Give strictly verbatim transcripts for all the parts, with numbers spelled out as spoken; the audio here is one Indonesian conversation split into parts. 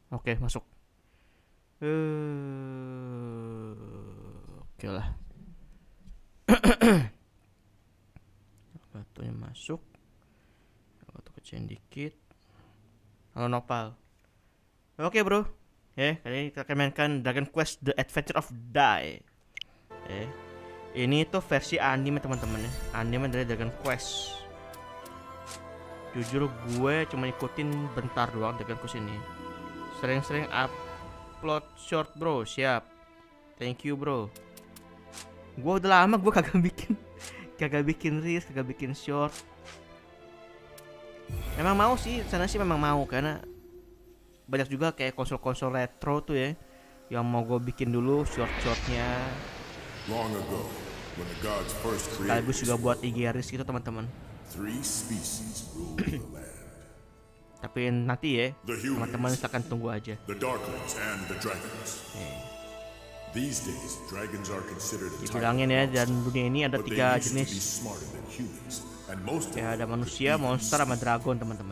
Oke, masuk. Uh, Oke lah. Batunya masuk. Batu kecil dikit. Halo Nopal. Oke bro. Eh, kali ini kita akan mainkan Dragon Quest The Adventure of Dai. Eh, ini tuh versi anime teman-teman ya. Anime dari Dragon Quest. Jujur gue cuma ikutin bentar doang Dragon Quest ini. Sering-sering upload short bro, siap. Thank you bro. Gue udah lama gue kagak bikin, kagak bikin reels, kagak bikin short. Memang mau sih, sana sih memang mau karena banyak juga kayak konsol-konsol retro tuh ya, yang mau gue bikin dulu short-shortnya. Sekaligus juga buat I G reels gitu teman-teman. Tapi nanti ya, teman-teman akan tunggu aja. Dibilangin ya, dan dunia ini ada tiga jenis. Ya ada manusia, monster, sama dragon teman-teman.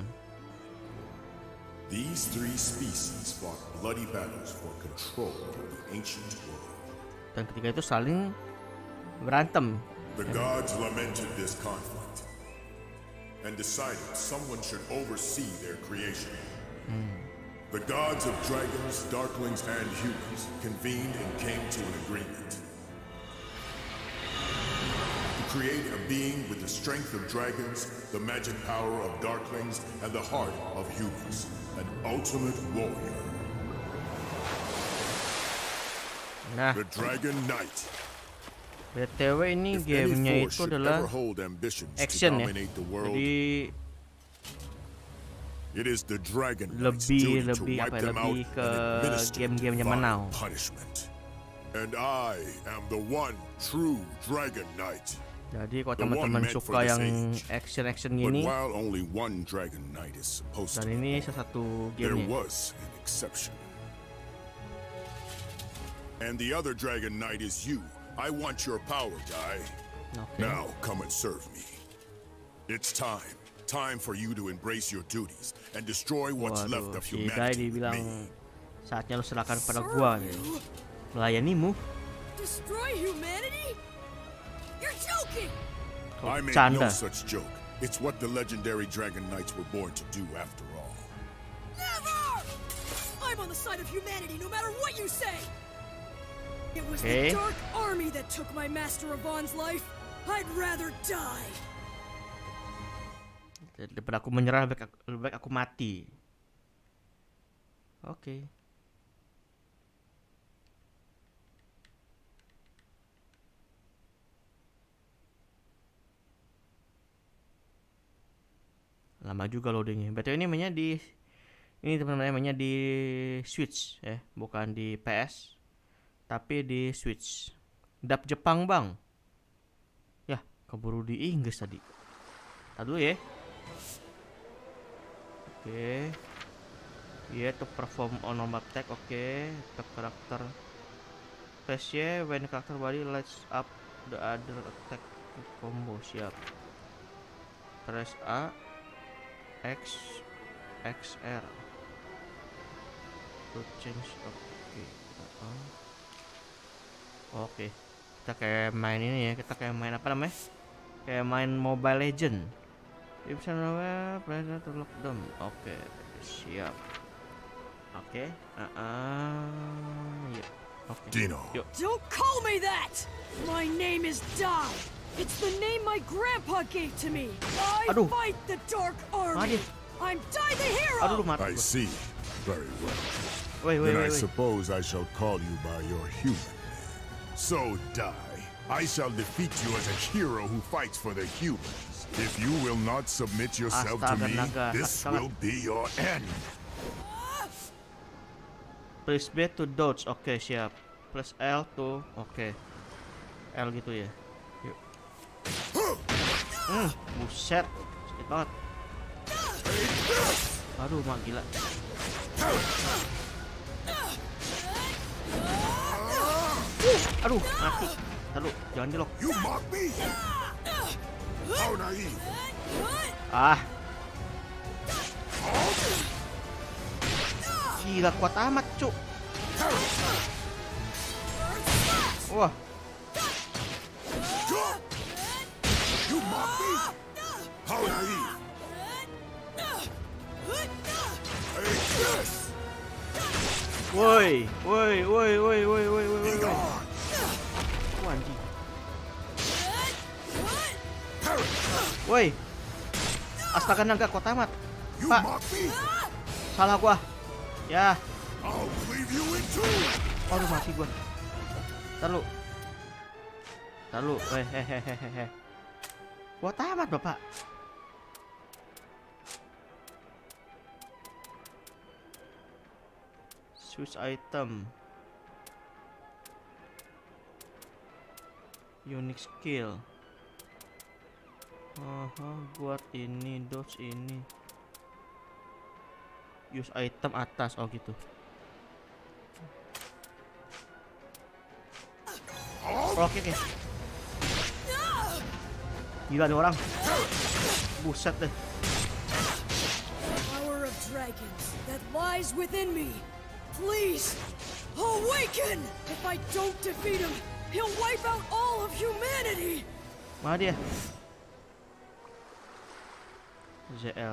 These three species fought bloody battles for control of the ancient world. Dan ketiga itu saling berantem. The gods lamented this conflict and decided someone should oversee their creation. Hmm. The gods of dragons, darklings, and humans convened and came to an agreement to create a being with the strength of dragons, the magic power of darklings, and the heart of humans. An ultimate warrior. Nah, the Dragon Knight. B T W ini gamenya itu adalah action ya. Jadi it is the Dragon lebih lebih apa ya, lebih ke game-gamenya Manau. And I am the one true Dragon Knight. Jadi kalau teman-teman suka yang action-action gini, dan ini salah satu gamenya. And the other Dragon Knight is you. I want your power, Dai. Okay. Now come and serve me. It's time. Time for you to embrace your duties and destroy what's Waduh, left of si humanity. Dai dibilang saatnya lu serahkan pada gua nih. Melayanimu. Destroy humanity? You're joking! I made no such joke. It's what the legendary Dragon Knights were born to do after all. Never! I'm on the side of humanity no matter what you say! It was okay. the Dark Army that took my Master Yvonne's life. I'd rather die. Daripada aku menyerah, lebih baik aku, lebih baik aku mati. Oke. Okay. Lama juga loadingnya. Betul ini mainnya di ini teman-teman mainnya di Switch ya, bukan di P S, tapi di Switch. Dub Jepang bang. Ya, keburu di Inggris tadi. Tadi dulu ya. Oke. Okay. Yeah, to perform on normal attack. Oke. Okay. The karakter press Y when character body lights up the other attack combo. Siap. Press A. X X R to change. Oke okay. uh, oke okay. Kita kayak main ini ya, kita kayak main apa namanya, kayak main Mobile Legend. Bisa namanya player to lock them. Oke okay. Siap. Oke okay. uh -uh. Yeah. Okay. Dino. Yuk. Don't call me that. My name is Dai. It's the name my grandpa gave to me. I Aduh. fight the Dark Army. Aduh. I'm Dai the hero. Aduh, mati. I see. Very well. Wait, wait, then wait, I wait. suppose I shall call you by your human name. So, Dai, I shall defeat you as a hero who fights for the humans. If you will not submit yourself to me, this will be your end. Press B to dodge. Oke, okay, siap. Press L to oke. Okay. L gitu ya. Yuk. Hmm, buset. Sakit banget. Aduh, mak gila. Uh, aduh, mati. Aduh, jangan dilok. You mock me? How naive. Ah. Gila, kuat amat, cuk. Wah. You mock me? How naive! Take this! Woi, woi, woi, woi, woi, woi, woi, Be woi. gone! Wah, anjing. Woi. Astaga naga kuat amat. You Pak, mock me? salah gua. Ya. I'll cleave you in two! Aduh, mati gua. Ntar lu. Ntar lu. Weh, hehehehe. Kuat amat, Bapak. Switch item. Unique skill. Aha, buat ini, dodge ini. Use item atas, oh gitu. Oke, oke. Gila nih orang. Buset deh. Power of dragons that lies within me. Please, awaken! If I don't defeat him, he'll wipe out all of humanity! Mana dia? Z L.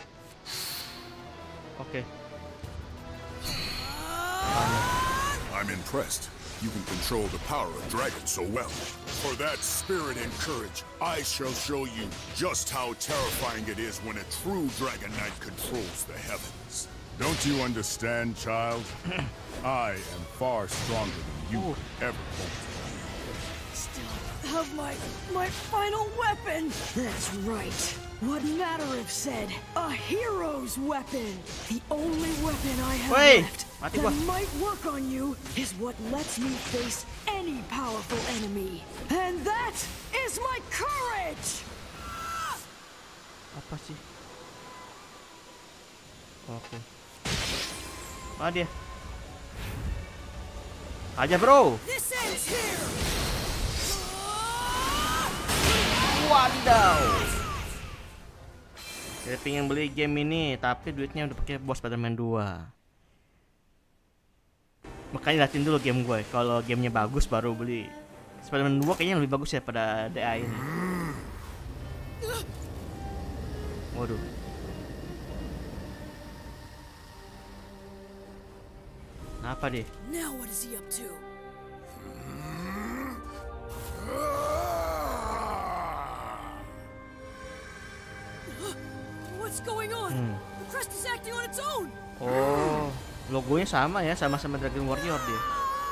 Oke. I'm impressed. You can control the power of dragons so well. For that spirit and courage, I shall show you just how terrifying it is when a true Dragon Knight controls the heavens. Don't you understand, child? I am far stronger than you Ooh. ever hoped. Still have my my final weapon. That's right. What Matarif said, a hero's weapon. The only weapon I have Wey, left mati that gua. might work on you is what lets me face any powerful enemy. And that is my courage. Apa sih? Oke. Mana dia? Aja, bro. This ends here. Wadaw. Saya pengen beli game ini, tapi duitnya udah pakai bos Spider-Man dua. Makanya liatin dulu game gue. Kalau gamenya bagus baru beli. Spider-Man dua kayaknya lebih bagus ya pada D A ini. Waduh. Apa deh? Now what is he up to? What's going on? Hmm. The crest is acting on its own. Oh, logonya sama ya, sama-sama Dragon Warrior dia.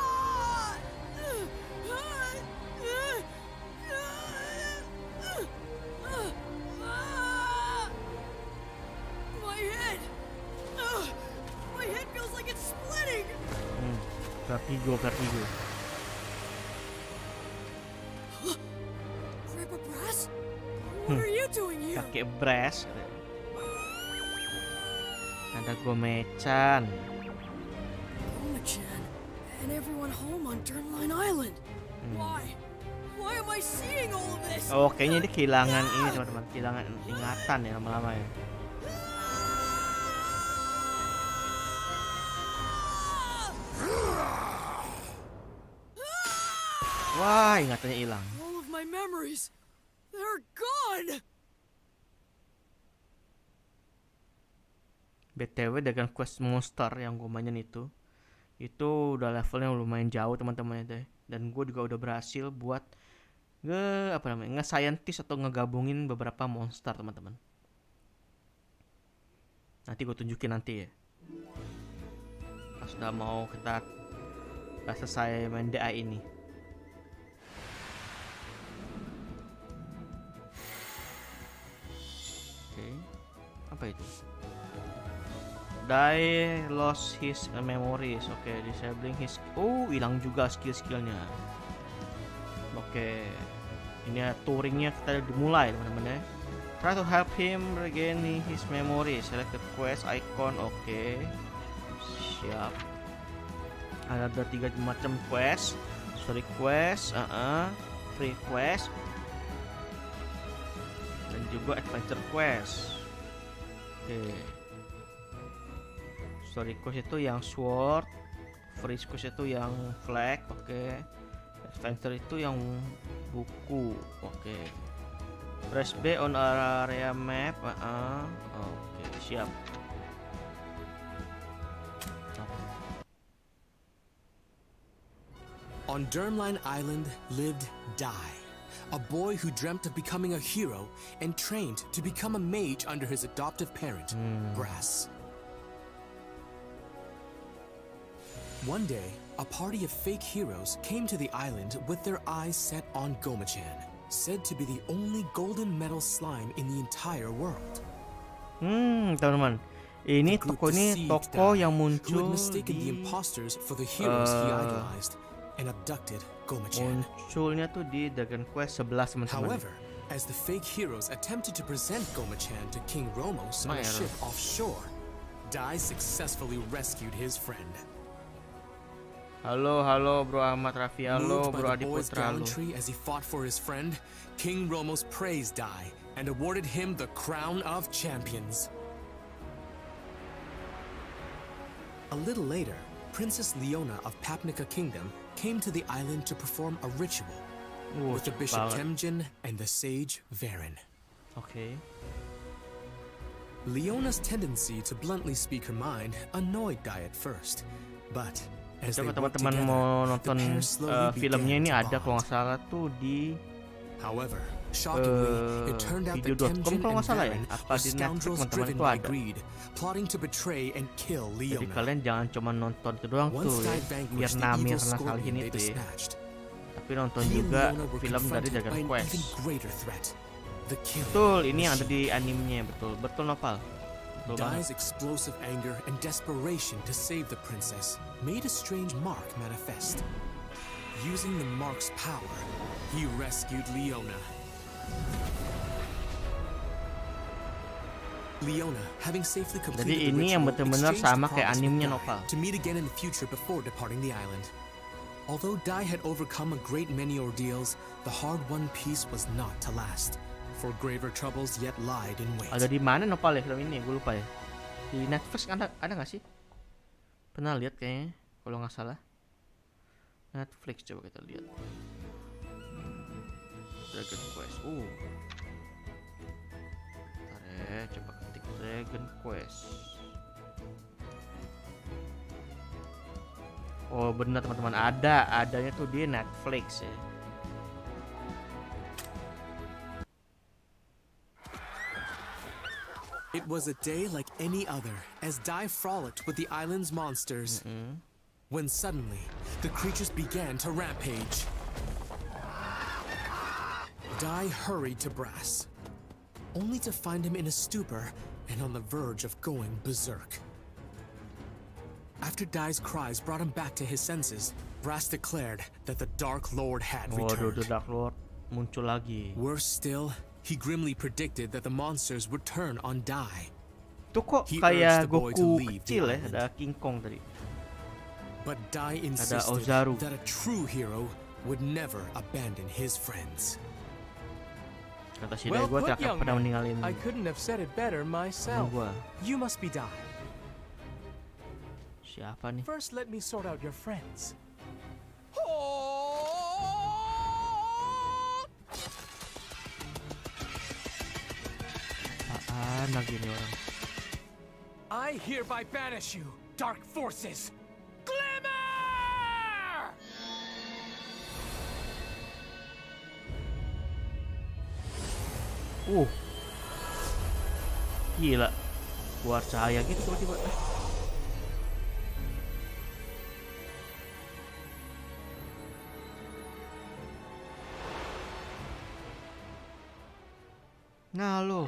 My head. My head feels like it's splitting. Hmm. Vertigo, vertigo. Grandpa Brass? What are you doing here? Kakek Brass. Ada Gomechan. Gomechan and everyone home on Durnline Island. Why? Why am I seeing all of this? Oh, kayaknya dia kehilangan ini teman-teman, kehilangan ingatan ya lama-lama ya. Wah, ingatannya hilang. All of my memories, they're gone. B T W dengan quest monster yang gue mainin itu, itu udah levelnya lumayan jauh teman-teman ya. Dan gue juga udah berhasil buat nge apa namanya nge-scientist atau ngegabungin beberapa monster teman-teman. Nanti gue tunjukin nanti ya. Pas udah mau kita udah selesai main D A ini. Oke, apa itu? Die lost his memories. Oke, okay, disabling his. Oh, hilang juga skill-skillnya. Oke, okay. Ini ya touringnya kita dimulai teman-teman ya. Try to help him regain his memory. Select the quest icon. Oke, okay. Siap. Ada tiga macam quest. Story quest, uh -uh. free quest, dan juga adventure quest. Oke. Okay. story quest itu yang sword, free quest itu yang flag, oke. Okay. Adventure itu yang buku, oke. Okay. Press B on area map, uh -uh. oke, okay, siap. On Dermline Island lived Dai, a boy who dreamt of becoming a hero and trained to become a mage under his adoptive parent, hmm. Brass. One day, a party of fake heroes came to the island with their eyes set on Goma-chan, said to be the only golden metal slime in the entire world. Hmm, teman-teman, ini toko ini toko yang muncul di the imposters for the heroes uh, he idolized and abducted Goma-chan. Munculnya tuh di Dragon Quest eleven, teman-teman. However, as the fake heroes attempted to present Goma-chan to King Romos on a ship offshore, Dai successfully rescued his friend. Halo, halo, Bro Ahmad Raffi, halo, Bro Adi Putra, halo. As he fought for his friend, King Romos praised Dai and awarded him the crown of champions. A little later, Princess Leona of Papnica Kingdom came to the island to perform a ritual Ooh, with the Bishop Temjin and the Sage Varen. Okay. Leona's tendency to bluntly speak her mind annoyed Dai at first, but coba teman-teman mau nonton uh, filmnya ini ada kalau nggak salah tuh di However, uh, video dot com kalau nggak salah ya, apa di Netflix teman-teman itu ada. Jadi kalian jangan cuma nonton itu doang tuh ya, biar namir masalah ini tuh ya, tapi nonton juga film dari Dragon Quest. Betul, ini yang ada di animenya, betul, betul Nopal. Dai's explosive anger and desperation to save the princess made a strange mark manifest. Using the mark's power, he rescued Leona. Leona, having safely completed Jadi ini yang benar-benar sama kayak animenya Nopal. To meet again in the future before departing the island. Although Dai had overcome a great many ordeals, the hard-won peace was not to last. For graver troubles yet lied in wait. Ada di mana Nopal ya film ini? Gue lupa ya. Di Netflix ada ada nggak sih? Pernah lihat kayaknya, kalau nggak salah. Netflix coba kita lihat. Dragon Quest. Uh. Bentar ya, coba ketik Dragon Quest. Oh benar teman-teman, ada, adanya tuh di Netflix ya. It was a day like any other as Dai frolicked with the island's monsters. Mm-hmm. When suddenly, the creatures began to rampage. Dai hurried to Brass, only to find him in a stupor and on the verge of going berserk. After Dai's cries brought him back to his senses, Brass declared that the Dark Lord had returned. Oh, the Dark Lord muncul lagi. Worse still, he grimly predicted that the monsters would turn on Dai. Tuh kok kayak Goku kecil ya, ada King Kong tadi. But Dai insisted that a true hero would never abandon his friends. Kata si Dai, gue tidak akan pernah meninggalin. I couldn't have said it better myself. You must be Dai. Siapa nih? First, let me sort out your friends. Apaan lagi nih orang? I hereby banish you, dark forces. Glimmer! Uh, gila, keluar cahaya gitu tiba-tiba. Nah lo.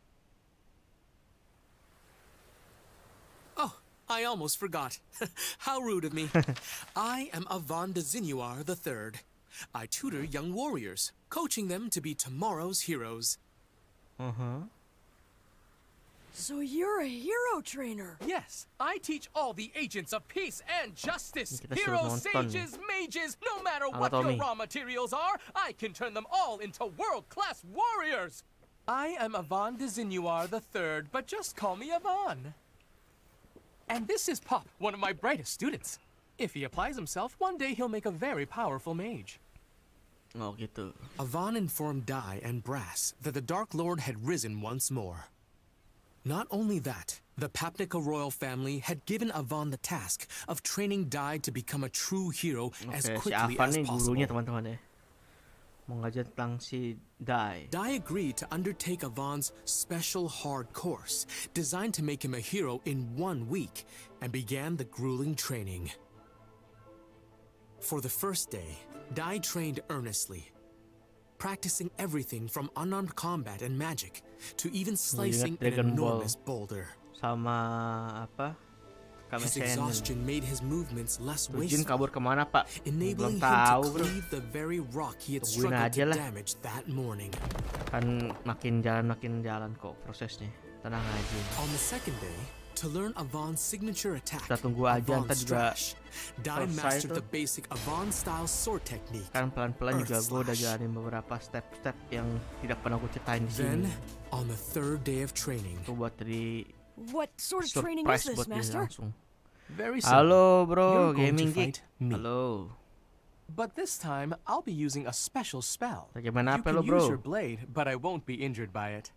Oh, I almost forgot. How rude of me. I am Avan de Zinuar the Third. I tutor young warriors, coaching them to be tomorrow's heroes. Uh-huh. So you're a hero trainer? Yes, I teach all the agents of peace and justice. Heroes, sages, mages, no matter what your raw materials are, I can turn them all into world-class warriors. I am Avan de Zinuar the Third, but just call me Avan. And this is Pop, one of my brightest students. If he applies himself, one day he'll make a very powerful mage. Oh gitu. Avan informed Dai and Brass that the Dark Lord had risen once more. Not only that, the Papnica royal family had given Avan the task of training Dai to become a true hero okay, as si quickly Avan as nih possible. gurunya teman-teman ya. Mau ngajar tentang si Dai. Dai agreed to undertake Avan's special hard course, designed to make him a hero in one week, and began the grueling training. For the first day, Dai trained earnestly, practicing everything from unarmed combat and magic to even slicing an enormous boulder. Sama apa? His exhaustion made his movements less Jin wasteful, kabur kemana pak? enabling Belum him tahu to bro. cleave the very rock he had Tungguin struggled aja to lah. damage that morning. Kan makin jalan makin jalan kok prosesnya. Tenang aja. On the second day, to learn Avan's signature attack, Kita tunggu aja, ntar Avan's juga Strash, Dai selesai mastered tuh. the basic Avan-style sword technique. Kan pelan-pelan juga Earth gue udah Slash. jalanin beberapa step-step yang tidak pernah gue ceritain di Then, sini. on the third day of training, Itu buat dari What sort of training surprise is this, buat dia Master? langsung. Very simple. Halo bro, You're going Gaming to Geek. fight me. Halo. But this time, I'll be using a special spell. Bagaimana You apa can lo use bro? your blade, but I won't be injured by it.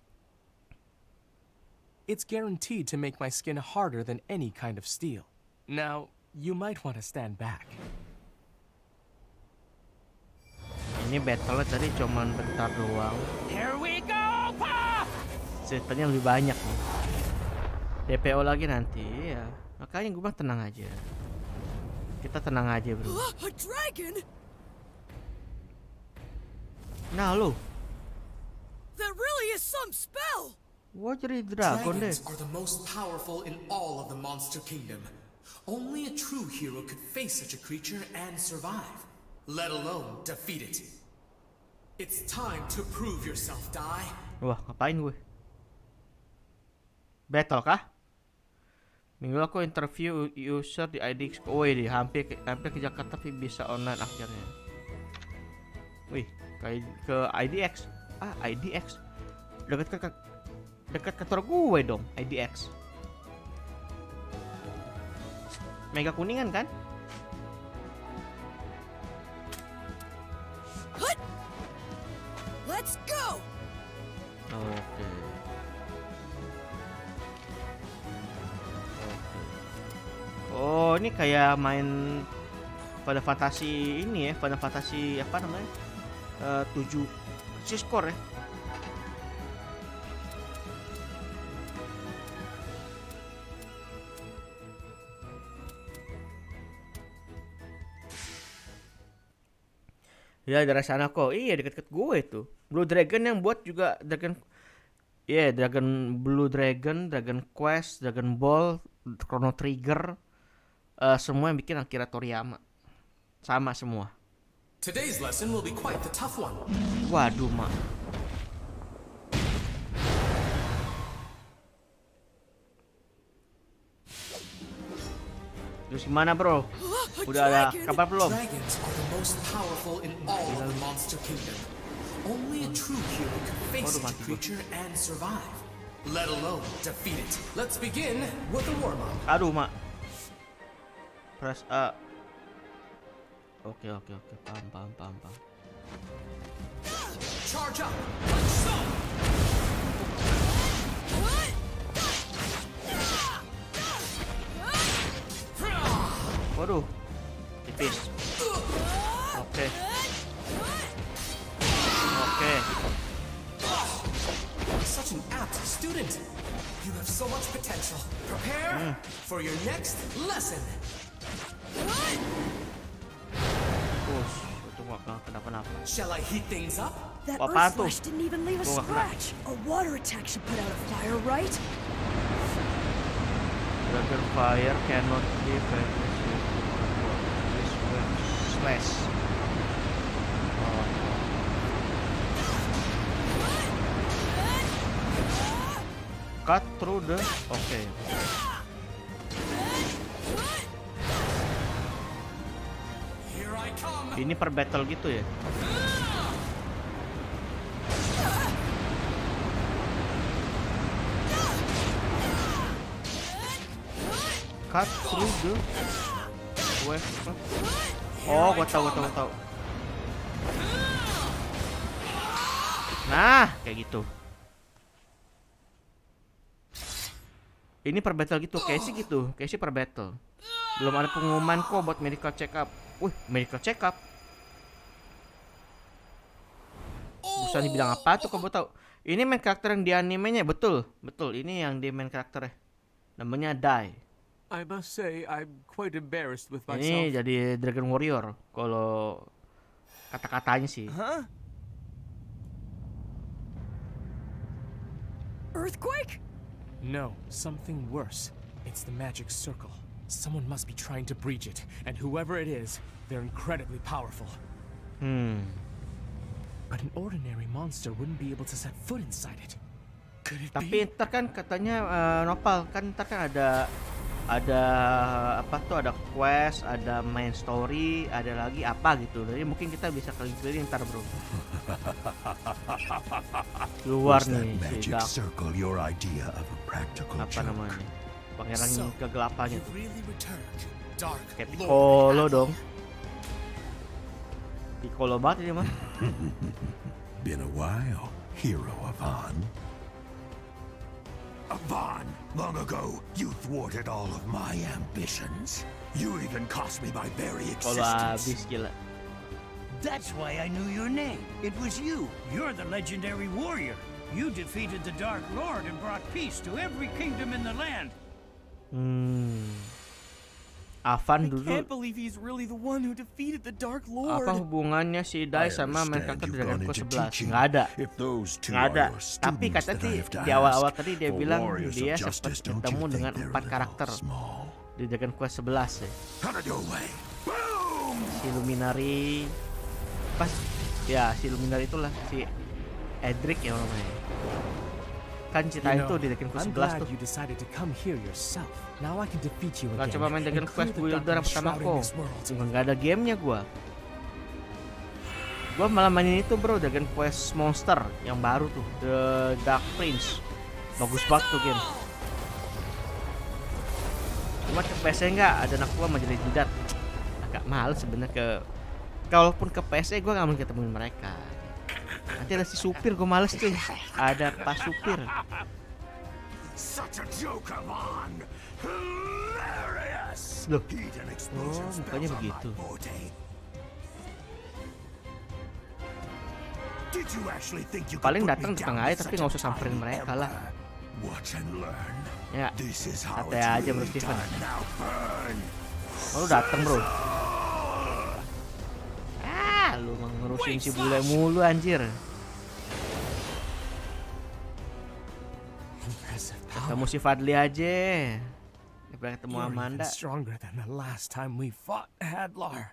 It's guaranteed to make my skin harder than any kind of steel. Now, you might want to stand back. Ini battle tadi cuman bentar doang. Here we go, Pop! Ceritanya lebih banyak nih. D P O lagi nanti ya. Makanya gue bilang tenang aja. Kita tenang aja bro. A dragon? Nah lo, That really is some spell! gua jadi dragon deh. dragons are the most powerful in all of the monster kingdom. Only a true hero could face such a creature and survive, let alone defeat it. It's time to prove yourself, Dai. Wah, ngapain gue? Battle kah? Minggu aku interview user di I D X. Oh ini hampir ke, hampir ke Jakarta tapi bisa online akhirnya. Wih, ke, ke I D X. Ah, I D X. Dekat ke dekat kantor gue dong, I D X. Mega Kuningan kan? Hut! Let's go! Oke. Oh, ini kayak main pada fantasi ini ya, pada fantasi apa namanya? Uh, tujuh si skor ya. Ya dari sana kok. Iya deket-deket gue tuh. Blue Dragon yang buat juga Dragon. Iya yeah, Dragon Blue Dragon, Dragon Quest, Dragon Ball, Chrono Trigger, uh, semua yang bikin Akira Toriyama. Sama semua. Today's lesson will be quite the tough one. Waduh mak. Terus gimana bro? Udah ada kabar belum? Dragons are the most powerful in all of the monster kingdom. Only a true hero can face such a creature and survive, let alone defeat it. Let's begin with the warm-up. Aduh mak. Press A. Oke oke oke paham paham paham paham. Charge up. Let's go. Waduh. Tipis. Oke. Oke. Such an apt student. You have so much potential. Prepare for your next lesson. Push. Itu nggak kenapa-napa. Shall I heat things up? That Apaan Earth tuh? Slash didn't even leave a Gua nggak kena. scratch. A water attack should put out a fire, right? Dragon Fire cannot be vanquished with slash. Oh. Cut through the. Oke. Okay. Here I come. Ini per battle gitu ya? cut through the west. Oh, gua tahu, gua tahu, gua tahu. Nah, kayak gitu. Ini per battle gitu, kayak sih gitu, kayak sih per battle. Belum ada pengumuman kok buat medical check up. Wih, medical check up. Bisa dibilang apa tuh kamu tahu? Ini main karakter yang di animenya, betul, betul. Ini yang di main karakternya. Namanya Dai. I must say I'm quite embarrassed with myself. Ini jadi Dragon Warrior kalau kata-katanya sih. Huh? Earthquake? No, something worse. It's the magic circle. Someone must be trying to breach it, and whoever it is, they're incredibly powerful. Hmm. But an ordinary monster wouldn't be able to set foot inside it. Could it Tapi be? ntar kan katanya uh, Nopal kan ntar kan ada ada apa tuh, ada quest, ada main story, ada lagi apa gitu. Jadi mungkin kita bisa keliling-keliling ntar, bro. Keluar nih si Dark. Apa namanya? Pangeran kegelapannya tuh. Kayak Piccolo dong. Piccolo banget ini mah. Been a while, hero Avan. Avan, long ago, you thwarted all of my ambitions. You even cost me my very Kalau habis existence. gila. That's why I knew your name. It was you. You're the legendary warrior. You defeated the Dark Lord and brought peace to every kingdom in the land. Hmm. Avan I dulu. can't believe he's really the one who defeated the Dark Lord. Apa hubungannya si Dai sama main karakter Dragon Quest sebelas? Nggak ada. Nggak ada. Tapi kata di, di awal-awal tadi dia bilang dia sempat ketemu dengan empat karakter di Dragon Quest sebelas ya. Si Luminary, pas ya si Luminary itulah si Edric ya namanya. Kan ceritain tuh di Dragon Quest sebelas tuh. Gak coba main Dragon Quest Builder yang pertama kok. Nggak ada gamenya gua. Gua malah mainin itu bro, Dragon Quest Monster yang baru tuh, The Dark Prince. Bagus banget tuh game. Cuma ke P C nggak, ada anak gua majelis jidat. Agak males sebenarnya ke. Kalaupun ke P C gua nggak mungkin ketemuin mereka. Nanti ada si supir, gue males cuy. Ada pas supir. Loh, oh mukanya begitu. Paling datang di tengah aja, tapi nggak usah samperin mereka lah. Ya, santai aja bro Steven. Oh, lu dateng bro. Ah, lu ngurusin si bule mulu anjir. Ketemu si Fadli aja. Daripada ketemu Amanda. Stronger than the last time we fought Hadlar.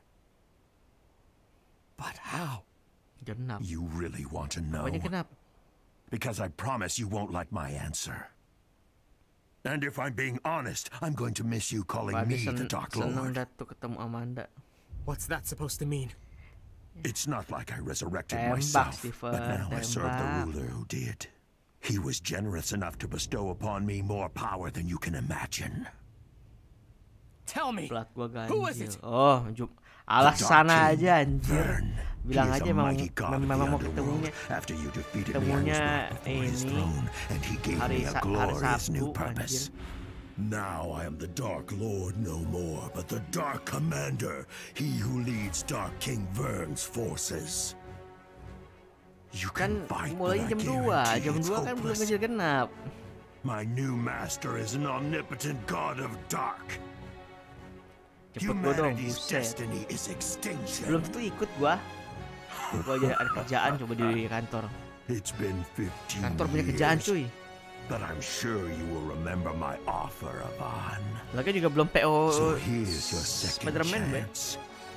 But how? Genap. You really want to know? Apanya kenapa? Because I promise you won't like my answer. And if I'm being honest, I'm going to miss you calling me the Dark Lord. Seneng datu ketemu Amanda. What's that supposed to mean? It's not like I resurrected Tembak, myself, Stephen, but now I serve the tembak. ruler who did. He was generous enough to bestow upon me more power than you can imagine. Tell me. Plat gua Who is ganjil. it? Oh, jum. Alasan aja anjir. Vern. Bilang He is aja a memang mighty god of the memang mau underworld. ketemunya. After you defeated me, I was Ketemunya brought before his ini throne, and he gave hari me a Sa- hari glorious Sabtu new anjir. purpose. Now I am the Dark Lord no more, but the Dark Commander, he who leads Dark King Vern's forces. You Kan can fight, mulai but I jam dua, guarantee jam it's dua kan belum hopeless. ganjil genap. My new master is an omnipotent god of dark. Cepet gua dong, Humanity's buset. destiny is extinction. Belum tentu ikut gua. Gua aja ada kerjaan coba di kantor. It's been fifteen Kantor punya kerjaan years, cuy. but I'm sure you will remember my offer, Avan. Lagi juga belum P O So here's your second Spider-Man, be. chance.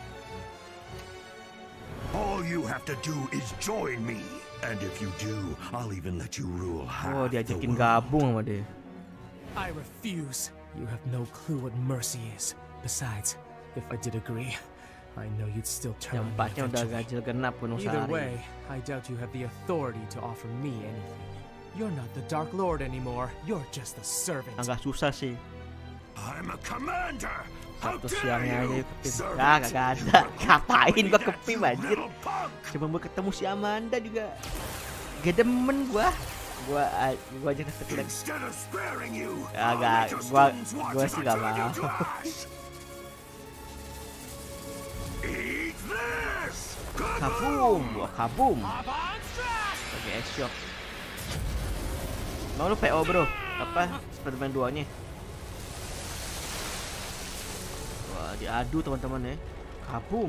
All you have to do is join me, and if you do, I'll even let you rule half Oh, the diajakin world. gabung sama dia. I refuse. You have no clue what mercy is. Besides, if I did agree, I know you'd still turn Jam on me empatnya udah eventually. ganjil genap penuh Either sehari. way, I doubt you have the authority to offer me anything. You're not the Dark Lord anymore. You're just a servant. Agak susah sih. I'm a commander. Satu siangnya aja kepim. Nah, kagak ada. Ngapain gua kepim anjir? Cuma mau ketemu si Amanda juga. Gak demen gua. Gua gua aja kesekian. Agak gua gua sih gak mau. Kabum, gua kabum. Oke, shock. Mau lu P O bro? Apa? Spiderman dua nya? Wah, diadu teman-teman ya. Kabum.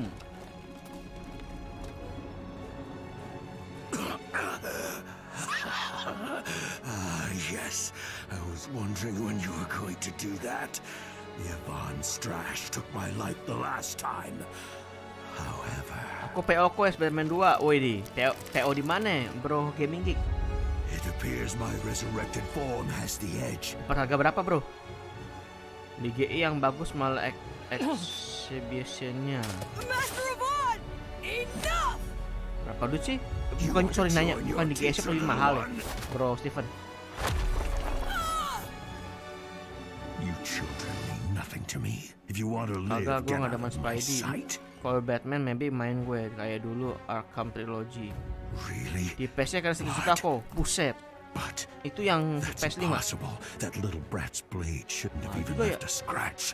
Ah, yes. I was wondering when you were going to do that. The Yvonne Strash took my life the last time. However, aku P O ku Spiderman dua. Woi di. P O, P O di mana, Bro Gaming Geek? It appears my resurrected form has the edge. Harga berapa, Bro? Di G I yang bagus malah ek exhibitionnya. Master Yvonne, enough. Berapa duit sih? Bukan, sorry nanya, bukan di G S lebih mahal ya, Bro Steven? You children mean nothing to me. If you want to live, agak gue get nggak out demen of my Spidey. sight. Kalau Batman maybe main gue kayak dulu Arkham Trilogy. Really? Di P S nya kan sedikit suka kok. Buset. But itu yang P S lima. Impossible. That little brat's blade shouldn't have Nah, even juga left ya. a scratch.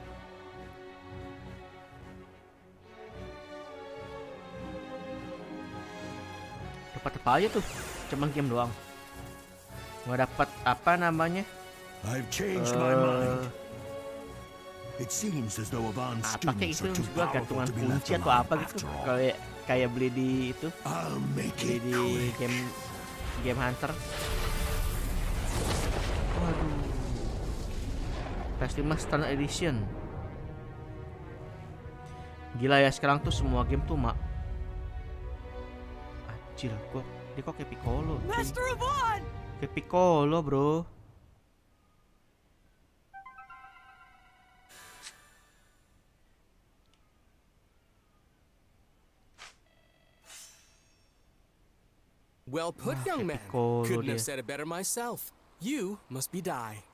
Dapat apa aja tuh? Cuman game doang. Nggak dapat apa namanya? I've changed my Uh, mind. It seems as though Yvonne's apa kayak students itu are too gua powerful gantungan to be left kunci atau alive apa gitu. after all. Kayak kayak beli di itu. I'll make Beli it di quick. game game Hunter. Waduh. P S lima Standard Edition. Gila ya, sekarang tuh semua game tuh mak. Anjir, kok dia kok kayak Piccolo. cuy. Master Yvonne. Kayak Piccolo, bro. Well put, young man. Piccolo Couldn't dia. have said it better myself. You must be Dai.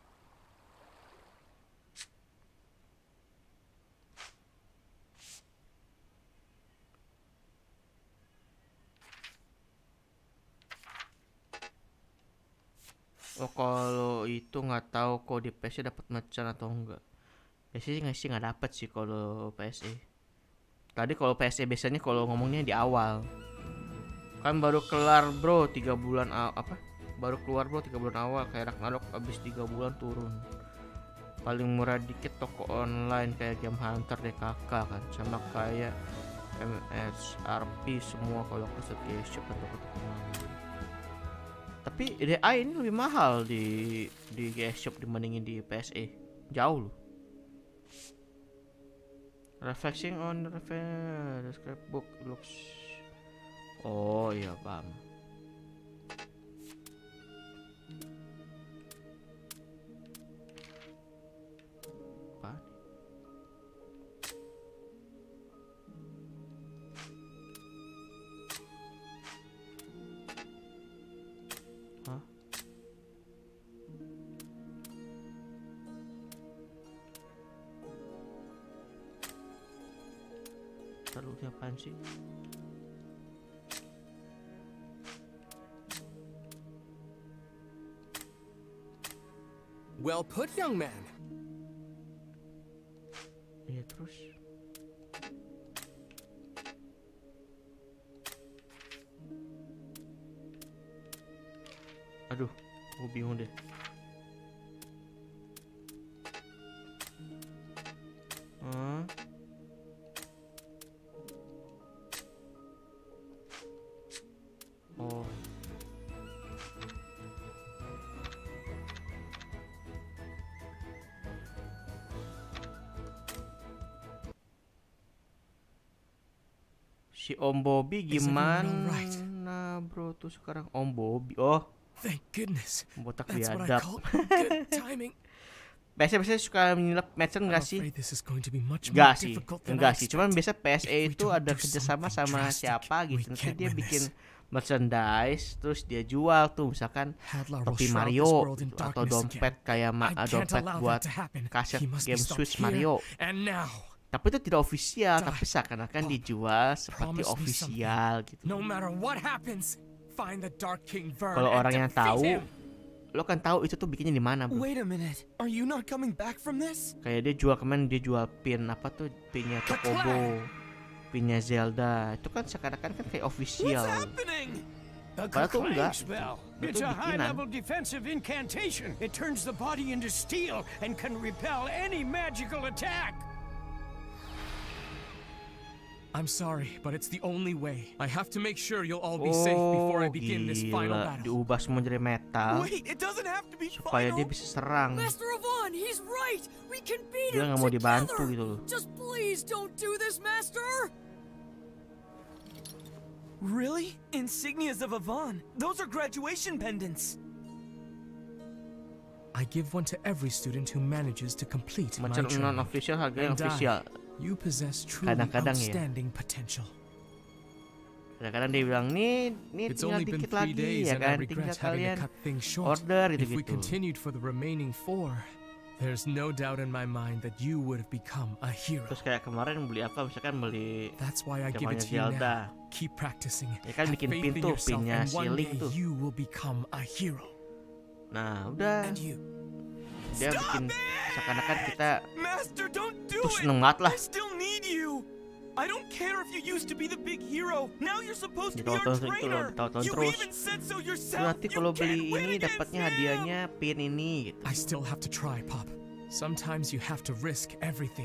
Oh, kalau itu nggak tahu kok di P S dapat merchant atau enggak. Biasanya nggak sih nggak dapat sih kalau P S E. Tadi kalau P S E biasanya kalau ngomongnya di awal. Kan baru kelar bro tiga bulan a- apa? Baru keluar bro tiga bulan awal kayak Ragnarok abis tiga bulan turun. Paling murah dikit toko online kayak Game Hunter D K K kan, sama kayak M S R P semua kalau ke setiap shop atau toko online. Tapi D A ini lebih mahal di di G S Shop dibandingin di P S E. Jauh loh. Reflecting on the the scrapbook looks. Oh iya paham. Apa? Hah? Terlalu apaan sih? Well put, young man. Iya terus. Aduh, gue bingung deh. Hmm. Oh. Si Om Bobby Is everyone gimana, alright? bro tuh sekarang Om Bobby? Oh, Thank goodness. botak That's what I biadab. call good timing. Biasa-biasa suka menyelap merchant I'm nggak sih? afraid this is going to be much more Enggak sih, difficult than enggak I sih. Cuman expected. biasa P S E If we itu don't ada do kerjasama something sama drastic, siapa we gitu. Nanti can't dia win bikin this. merchandise, terus dia jual tuh misalkan topi Mario gitu, atau dompet kayak ma dompet buat kaset game Switch Mario. Tapi itu tidak ofisial, tapi seakan-akan dijual seperti ofisial gitu. Kalau orang yang tahu, lo kan tahu itu tuh bikinnya di mana, bro. Kayak dia jual kemarin, dia jual pin apa tuh, pinnya Chocobo, pinnya Zelda. Itu kan seakan-akan kan kayak official. Padahal tuh enggak. Itu bikinan. It turns the body into steel and can repel any magical attack. I'm sorry, but it's the only way. I have to make sure you'll all be safe before I begin this final battle. Diubah semua jadi metal. Wait, it doesn't have to be supaya final. Dia bisa serang. Master Avon, he's right. We can beat Dia nggak mau dibantu gitu loh. Just please don't do this, Master. Really? Insignias of Avon. Those are graduation pendants. I give one to every student who manages to complete my Macam training. non-official, harganya official. You possess truly Kadang-kadang outstanding ya. potential. Kadang-kadang dia bilang nih, nih tinggal dikit lagi ya kan, tinggal kalian order gitu-gitu. If we continued for the remaining four, there's no doubt in my mind that you would have become a hero. Terus kayak kemarin beli apa, misalkan beli That's why I give it to you now. Keep practicing. Ya kan bikin pin tuh, pinnya si Link tuh. You will become a hero. Nah, udah. Dia bikin seakan-akan kita tuh seneng banget lah. I don't care if you used to be the big hero. Now you're supposed to be our Ditonton trainer. terus. You even said so yourself. Nanti kalau beli ini dapatnya hadiahnya pin ini gitu. I still have to try, Pop. Sometimes you have to risk everything.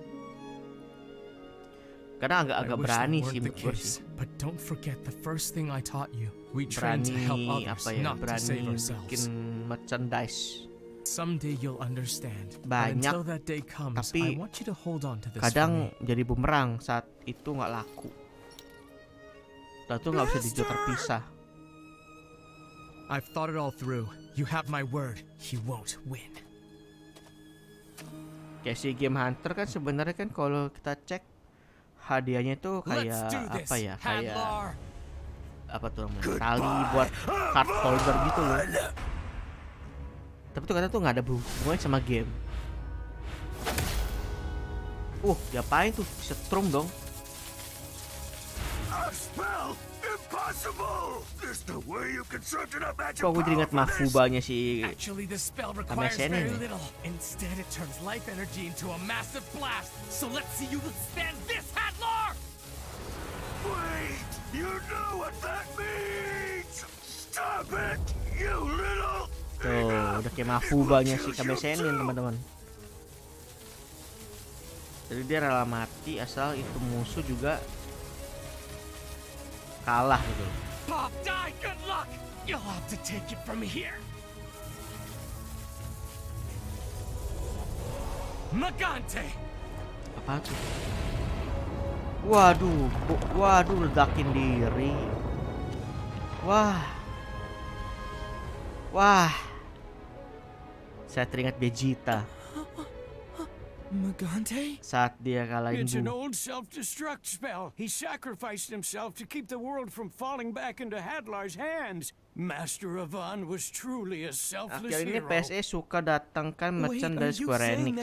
Kadang agak-agak berani sih menurut gue sih. But don't forget the first thing I taught you. We train Berani to help others, apa ya? not to save Berani ourselves. bikin merchandise. Someday you'll understand. Banyak, But until that day comes, tapi I want you to hold on to this kadang for me. jadi bumerang saat itu nggak laku. Dan itu nggak bisa dijual terpisah. I've thought it all through. You have my word. He won't win. Kayak si Game Hunter kan sebenarnya kan kalau kita cek hadiahnya tuh kayak apa ya? Kayak apa tuh namanya? Tali buat card holder gitu loh. Tapi tuh kadang tuh nggak ada hubungannya sama game. Uh, diapain tuh? Setrum dong. Kok gue jadi ingat Mafubanya si Kamesene nih. Instead it turns life energy into a massive blast. So let's see you withstand this, Hadlar! Wait! You know what that means! Stop it, you little... Tuh, udah kayak Mafubanya si Kamesene teman-teman. Jadi dia rela mati asal itu musuh juga kalah gitu. Pop, die, good luck! You'll have to take it from here. Magante! Apa tuh? Waduh, waduh ledakin diri. Wah. Wah. Saya teringat Vegeta. Magante? Saat dia kalahin It's an Bu. old self-destruct spell. He sacrificed himself to keep the world from falling back into Hadlar's hands. Master Avon was truly a selfless Akhirnya hero. P S E suka datangkan merchant dari Square Enix.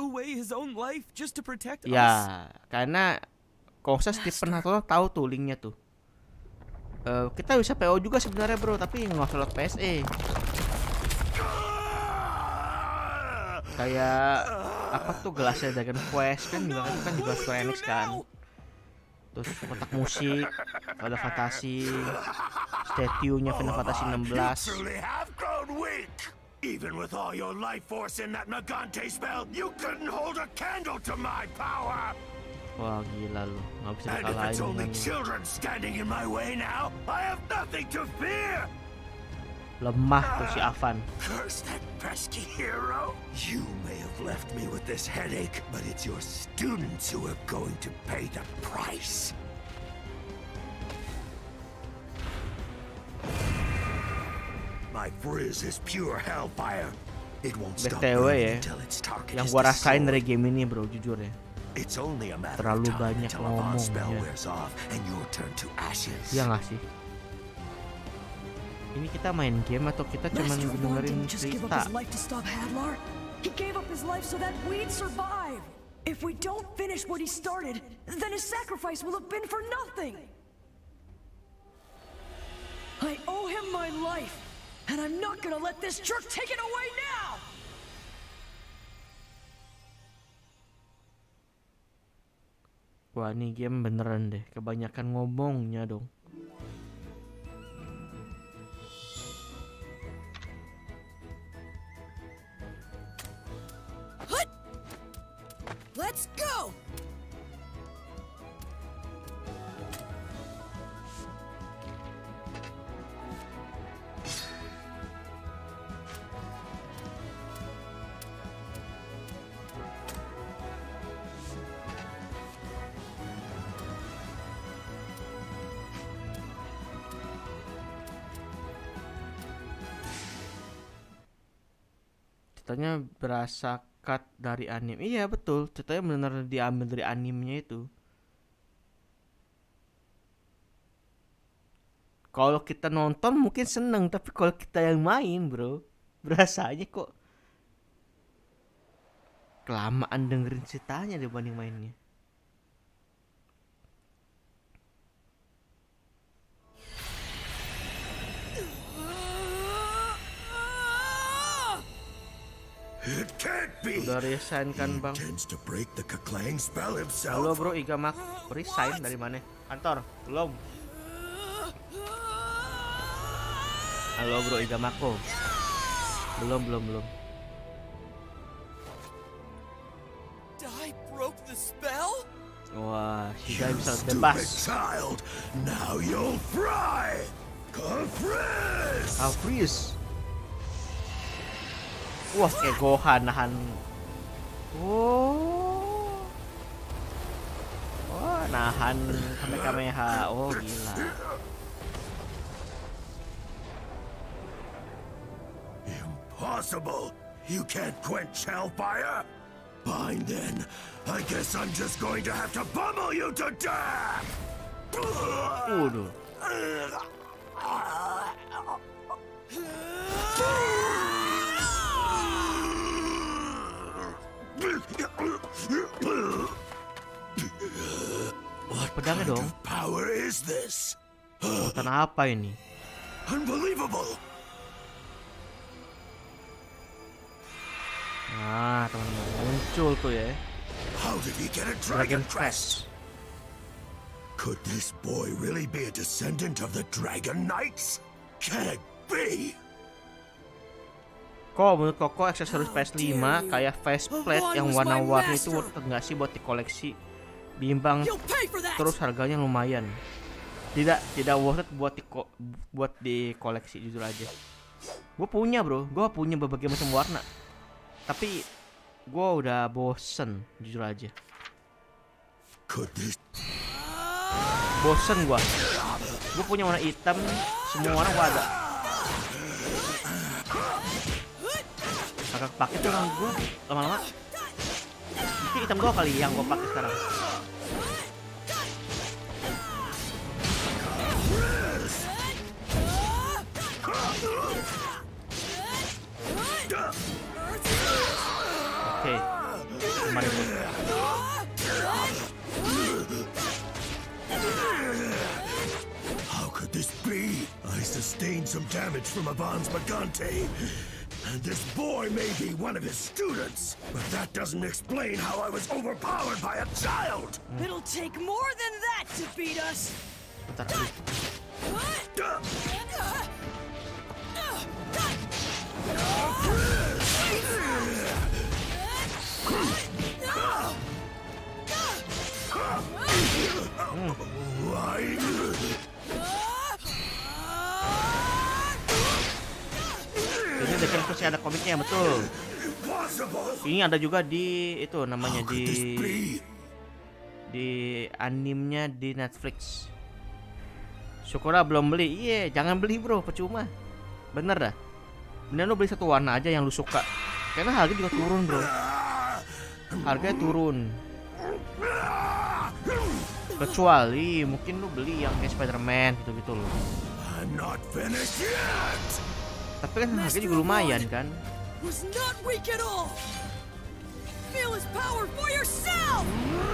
Ya, karena kalau saya Stephen Hawking tahu tuh linknya tuh. Uh, kita bisa P O juga sebenarnya bro, tapi nggak usah lewat P S E. Kayak apa tuh gelasnya Dragon Quest kan juga kan juga Square Enix kan. Terus kotak musik, ada fantasi, statue-nya Final Fantasy enam belas. Even with all your life force in that Magante spell, you couldn't hold a candle to my power. Wah gila lu, nggak bisa And if it's only dikalahin. children standing in my way now, I have nothing to fear. Lemah tuh si Avan. Curse that pesky hero. You may have left me with this headache, but it's your students who are going to pay the price. My frizz is pure hellfire. It won't stop B T W burning ya, until its target yang is gua rasain destroyed. dari game ini bro, jujur ya. It's only a matter Terlalu of time banyak until Avon's ngomong spell ya. wears off and you'll turn to ashes. Iya nggak sih? Ini kita main game atau kita cuma dengerin cerita? He gave up his life so that we'd survive. If we don't finish what he started, then his sacrifice will have been for nothing. I owe him my life, and I'm not gonna let this jerk take it away now. Wah, ini game beneran deh, kebanyakan ngomongnya dong. Let's go! Ceritanya berasa cut dari anime. Iya betul, ceritanya benar diambil dari animenya itu. Kalau kita nonton mungkin seneng, tapi kalau kita yang main bro, berasanya kok kelamaan dengerin ceritanya dibanding mainnya. It can't be. Udah resign kan bang? Halo bro, Iga Mak resign dari mana? Kantor? Belum. Halo bro, Iga Mako. Belum, belum, belum. I broke the spell? Wah, Shiga bisa bebas. Child, now you'll fry. Freeze. Ah, freeze. Wah, kayak Gohan nahan. Oh. Oh, nahan Kamehameha. Oh, gila. Impossible. You can't quench hellfire. Fine then. I guess I'm just going to have to pummel you to death. Waduh. Pedangnya dong. Power is this? Kekuatan apa ini? Unbelievable. Nah, teman-teman, muncul tuh ya. How did he get a Dragon dragon Crest. Could this boy really be a descendant of the Dragon Knights? Can it be? Kok menurut Koko aksesoris P S lima kayak faceplate yang warna-warni itu worth nggak sih buat dikoleksi? Bimbang terus harganya lumayan. Tidak, tidak worth it buat diko, buat dikoleksi jujur aja. Gue punya bro, gue punya berbagai macam warna. Tapi gue udah bosen jujur aja. Bosen gue. Gue punya warna hitam, semua warna gue ada. Agak pakai tuh orang gue lama-lama. Mungkin hitam doang kali yang gue pakai sekarang. Oke, kemarin How could this be? I sustained some damage from Aban's Magante. And this boy may be one of his students, but that doesn't explain how I was overpowered by a child. It'll take more than that to beat us. bentar dulu. Ini The King masih ada komiknya betul. Ini ada juga di itu namanya di di animenya di Netflix. Syukurlah belum beli. Iya, jangan beli bro, percuma. Bener dah. Mending lu beli satu warna aja yang lu suka. Karena harga juga turun bro. Harganya turun. Kecuali mungkin lu beli yang kayak Spider-Man gitu-gitu loh. I'm not finished yet. Tapi kan harganya juga lumayan kan. Was not weak at all. Feel his power for yourself.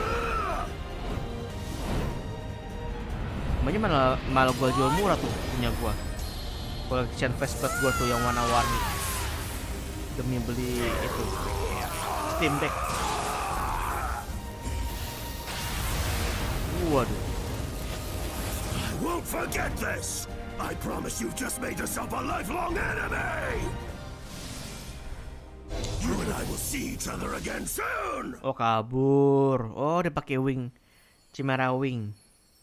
Makanya malah malah gua jual murah tuh punya gua. Collection flashback gua tuh yang warna-warni. Demi beli itu Steam Deck. Waduh. I won't forget this. I promise you've just made yourself a lifelong enemy. You and I will see each other again soon. Oh kabur. Oh dia pakai wing, Chimera wing.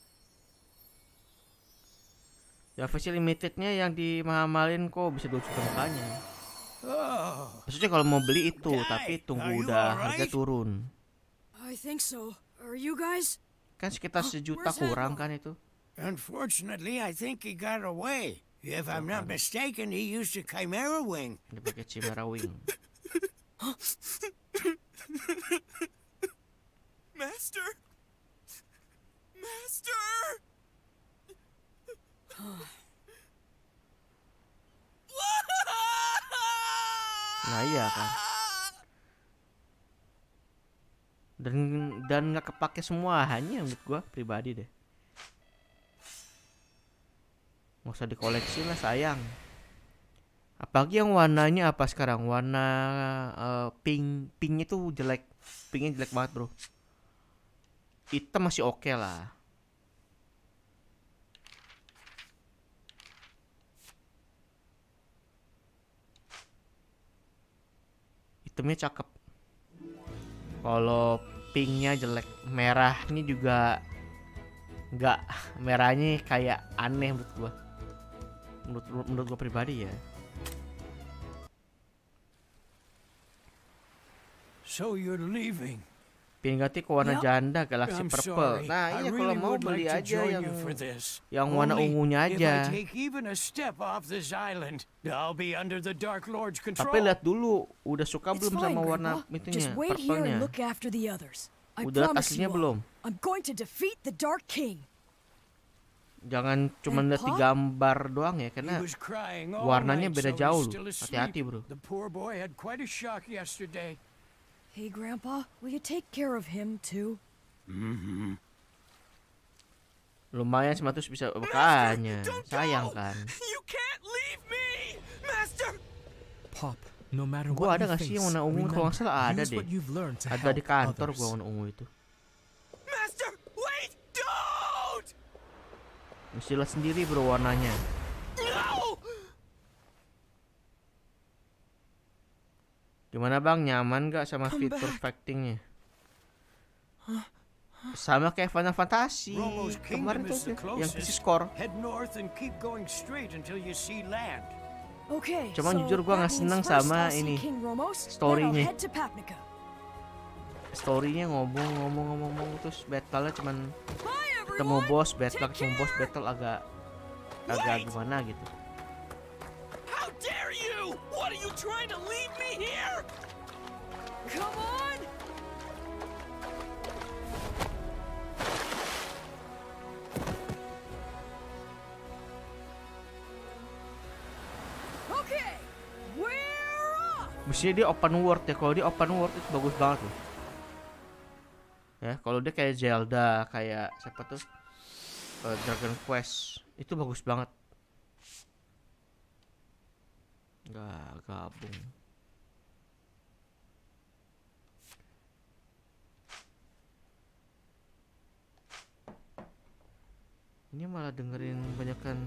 Ya versi limitednya yang dimahamalin kok bisa dua juta makanya. Maksudnya kalau mau beli itu, tapi tunggu udah harga turun. I think so. Are you guys? Kan sekitar sejuta kurang kan itu. Unfortunately, I think he got away. If I'm not mistaken, he used a Chimera wing. Dia pakai Chimera wing. Master! Master! Nah iya kan. Dan dan nggak kepake semua hanya menurut gua pribadi deh. Nggak usah dikoleksi lah sayang. Apalagi yang warnanya apa sekarang, warna uh, pink pinknya tuh jelek, pinknya jelek banget bro. Hitam masih oke okay lah. Hitamnya cakep. Kalau pinknya jelek, merahnya juga nggak, merahnya kayak aneh menurut gua. Menurut menurut gua pribadi ya. So you're leaving. Pengen ganti ke warna janda Galaxy I'm Purple. sorry. Nah iya I kalau really mau would beli like to aja join yang you for this. yang warna Only ungunya if aja. I take even a step off this island, I'll be under the Dark Lord's control. Tapi lihat dulu, udah suka It's belum fine, sama warna Grandpa. itunya, Just wait here purple-nya? and look after the others. I Udah lihat promise aslinya you all. belum? I'm going to defeat the Dark King. Jangan cuma lihat di gambar doang ya, karena warnanya beda jauh loh. Hati-hati bro. The poor boy had quite a shock yesterday. Hey, Grandpa, will you take care of him too? Mm-hmm. Lumayan seratus bisa makanya. Sayang kan. You can't leave me, Master. Pop, no matter Gua what ada you gak sih face, yang warna ungu? Kalau nggak salah ada use deh. what you've learned to Ada di help kantor others. gua warna ungu itu. Master, wait! Don't! Mesti lihat sendiri bro warnanya. No! Gimana bang, nyaman gak sama Come fitur back. fightingnya? Sama kayak Final Fantasy Romo's kemarin kingdom tuh is the yang closest. isi skor. Head north and keep going straight until you see land. Okay, Cuman so jujur gua that nggak means seneng first sama I'll see ini, King Romos, then I'll story-nya. head to Papnica. Storynya ngomong-ngomong-ngomong terus battle-nya cuman Bye, ketemu everyone. bos, battle Take ketemu bos, care. battle agak agak gimana gitu. How dare you! What are you trying to leave me here? Come on! Okay, we're off! Mestinya dia open world ya. Kalau dia open world itu bagus banget loh. Ya, kalau dia kayak Zelda, kayak siapa tuh? Uh, Dragon Quest itu bagus banget. Gak gabung. Ini malah dengerin banyakan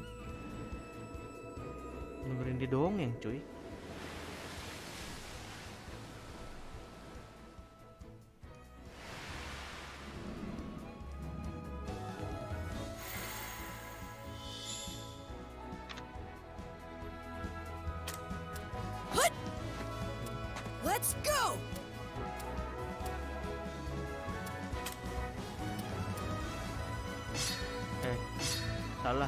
dengerin di dongeng cuy. Let's go! Eh, salah.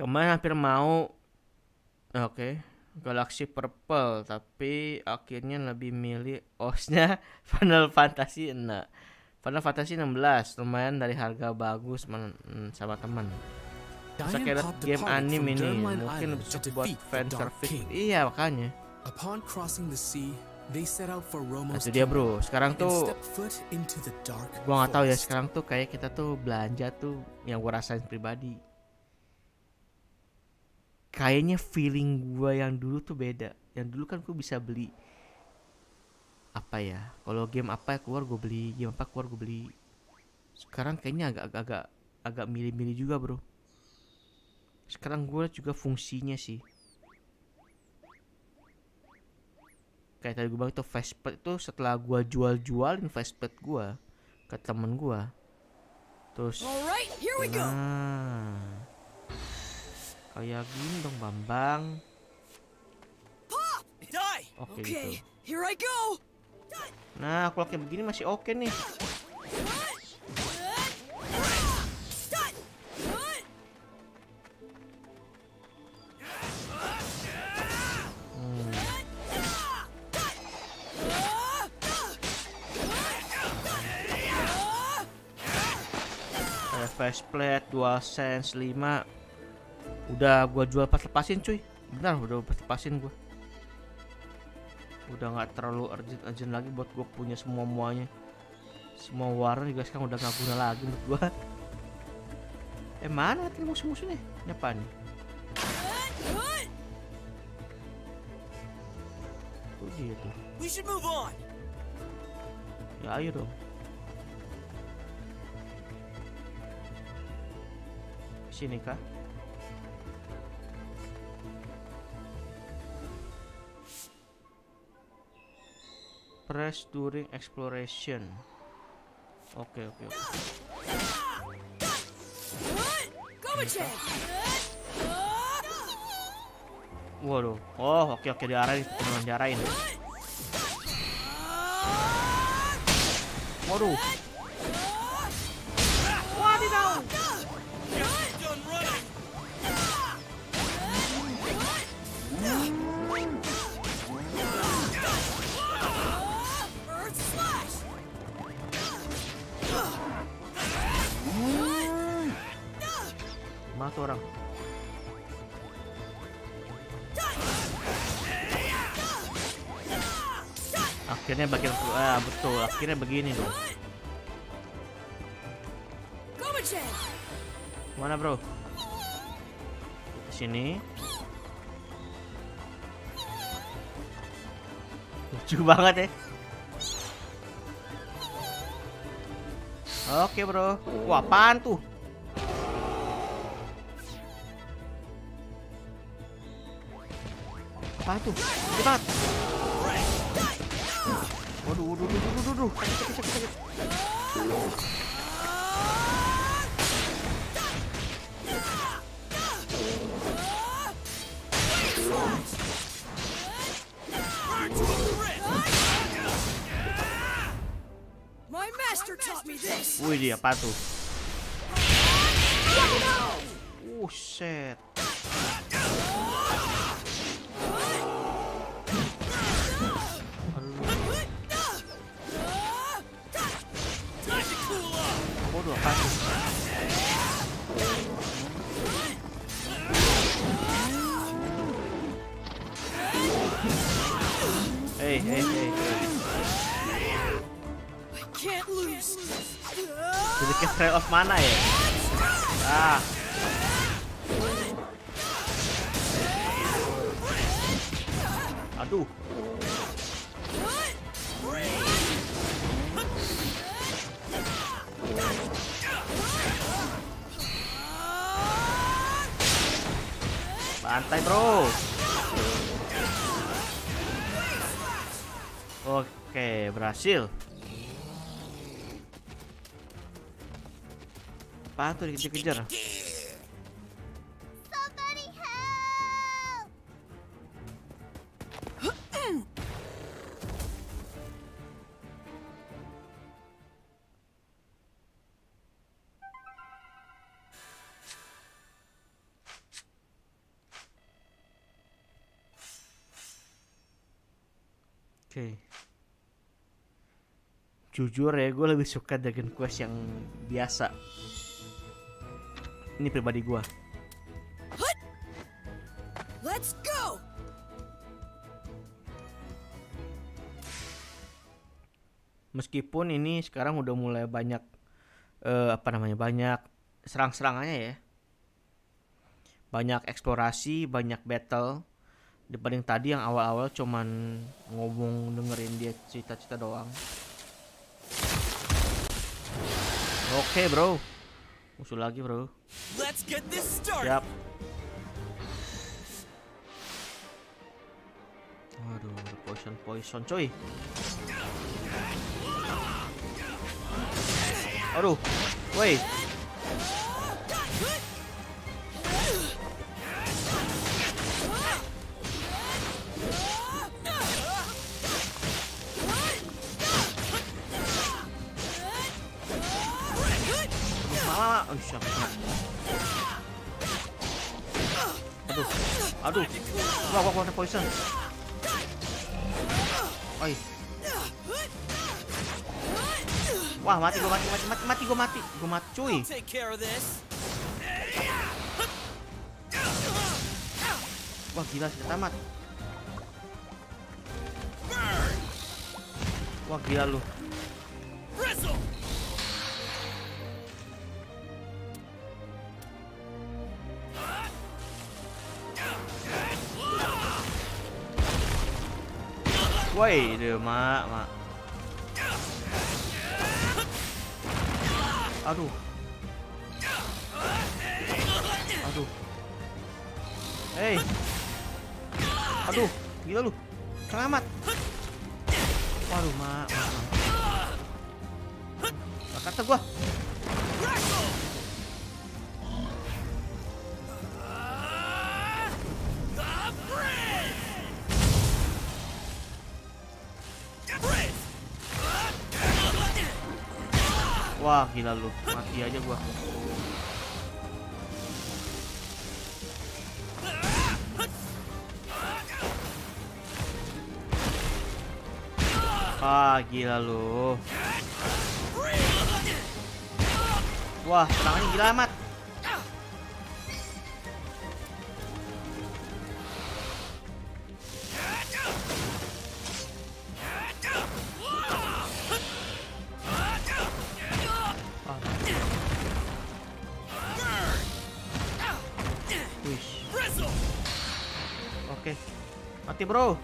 Kemarin hampir mau oke okay. Galaxy Purple, tapi akhirnya lebih milih O S-nya Final Fantasy enam. Final Fantasy enam belas lumayan dari harga bagus sama teman. Bisa kayak game anime ini, mungkin bisa buat fan service. Iya makanya. Nah, itu dia bro. Sekarang tuh gua nggak tahu ya. Sekarang tuh kayak kita tuh belanja tuh yang gua rasain pribadi. Kayaknya feeling gua yang dulu tuh beda. Yang dulu kan gua bisa beli apa ya? Kalau game apa keluar gua beli, game apa keluar gua beli. Sekarang kayaknya agak-agak agak milih-milih juga bro. Sekarang gue juga fungsinya sih. Kayak tadi gue bilang itu flashpad itu setelah gue jual-jualin flashpad gue ke temen gue. Terus Alright, here we go. Nah, kayak gini dong Bambang. Oke okay, gitu. Here I go. Nah kalau kayak begini masih oke okay nih. Faceplate DualSense lima udah gua jual pas lepasin cuy. Benar udah pas lepasin gua. Udah nggak terlalu urgent-urgent lagi buat gua punya semua muanya. Semua warna juga sekarang udah nggak guna lagi menurut gua. Eh mana tadi musuh-musuhnya? Ini apaan? Tuh dia tuh. We should move on. Ya ayo dong. Sini kah? Press during exploration. Oke oke oke. Waduh. Oh oke oke diarahin, teman diarahin. Waduh. Wadidaw. Mana tuh orang? Akhirnya bagian ah betul, akhirnya begini dong. Mana bro? Sini. Lucu banget ya. Oke bro. Wah apaan tuh? Apaan tuh? Gede banget. Waduh, waduh, waduh, waduh, waduh. Sakit, sakit, sakit, sakit. My master taught me this. Wih dia apa tuh? Uh, set. Waduh apa tuh? Hey, hey, hey, hey. Can't lose. Jadi ke trail of mana ya? Ah. Aduh. Santai bro. Oke berhasil. Apa tuh dikejar-kejar? Okay. Jujur ya, gue lebih suka Dragon Quest yang biasa. Ini pribadi gue. Let's go. Meskipun ini sekarang udah mulai banyak uh, apa namanya banyak serang-serangannya ya, banyak eksplorasi, banyak battle dibanding tadi yang awal-awal cuman ngomong dengerin dia cerita-cerita doang. Oke okay, bro, musuh lagi bro. Let's get this started. Siap. Aduh, poison poison coy. Aduh, woi. Mama, oh siap. Aduh, aduh. Wah, wah, wah, poison. Oi. Wah, mati gua, mati, mati, mati, mati gua, mati. Gua mati, cuy. Wah, gila, sudah tamat. Wah, gila lu. Woi, dia mak, mak. Aduh. Aduh. Hei. Aduh, gila lu. Selamat. Waduh, mak, mak. Gak kata gua. Wah, gila lu. Mati aja gua. Ah, gila lu. Wah, serangannya gila amat. Oke, mati bro.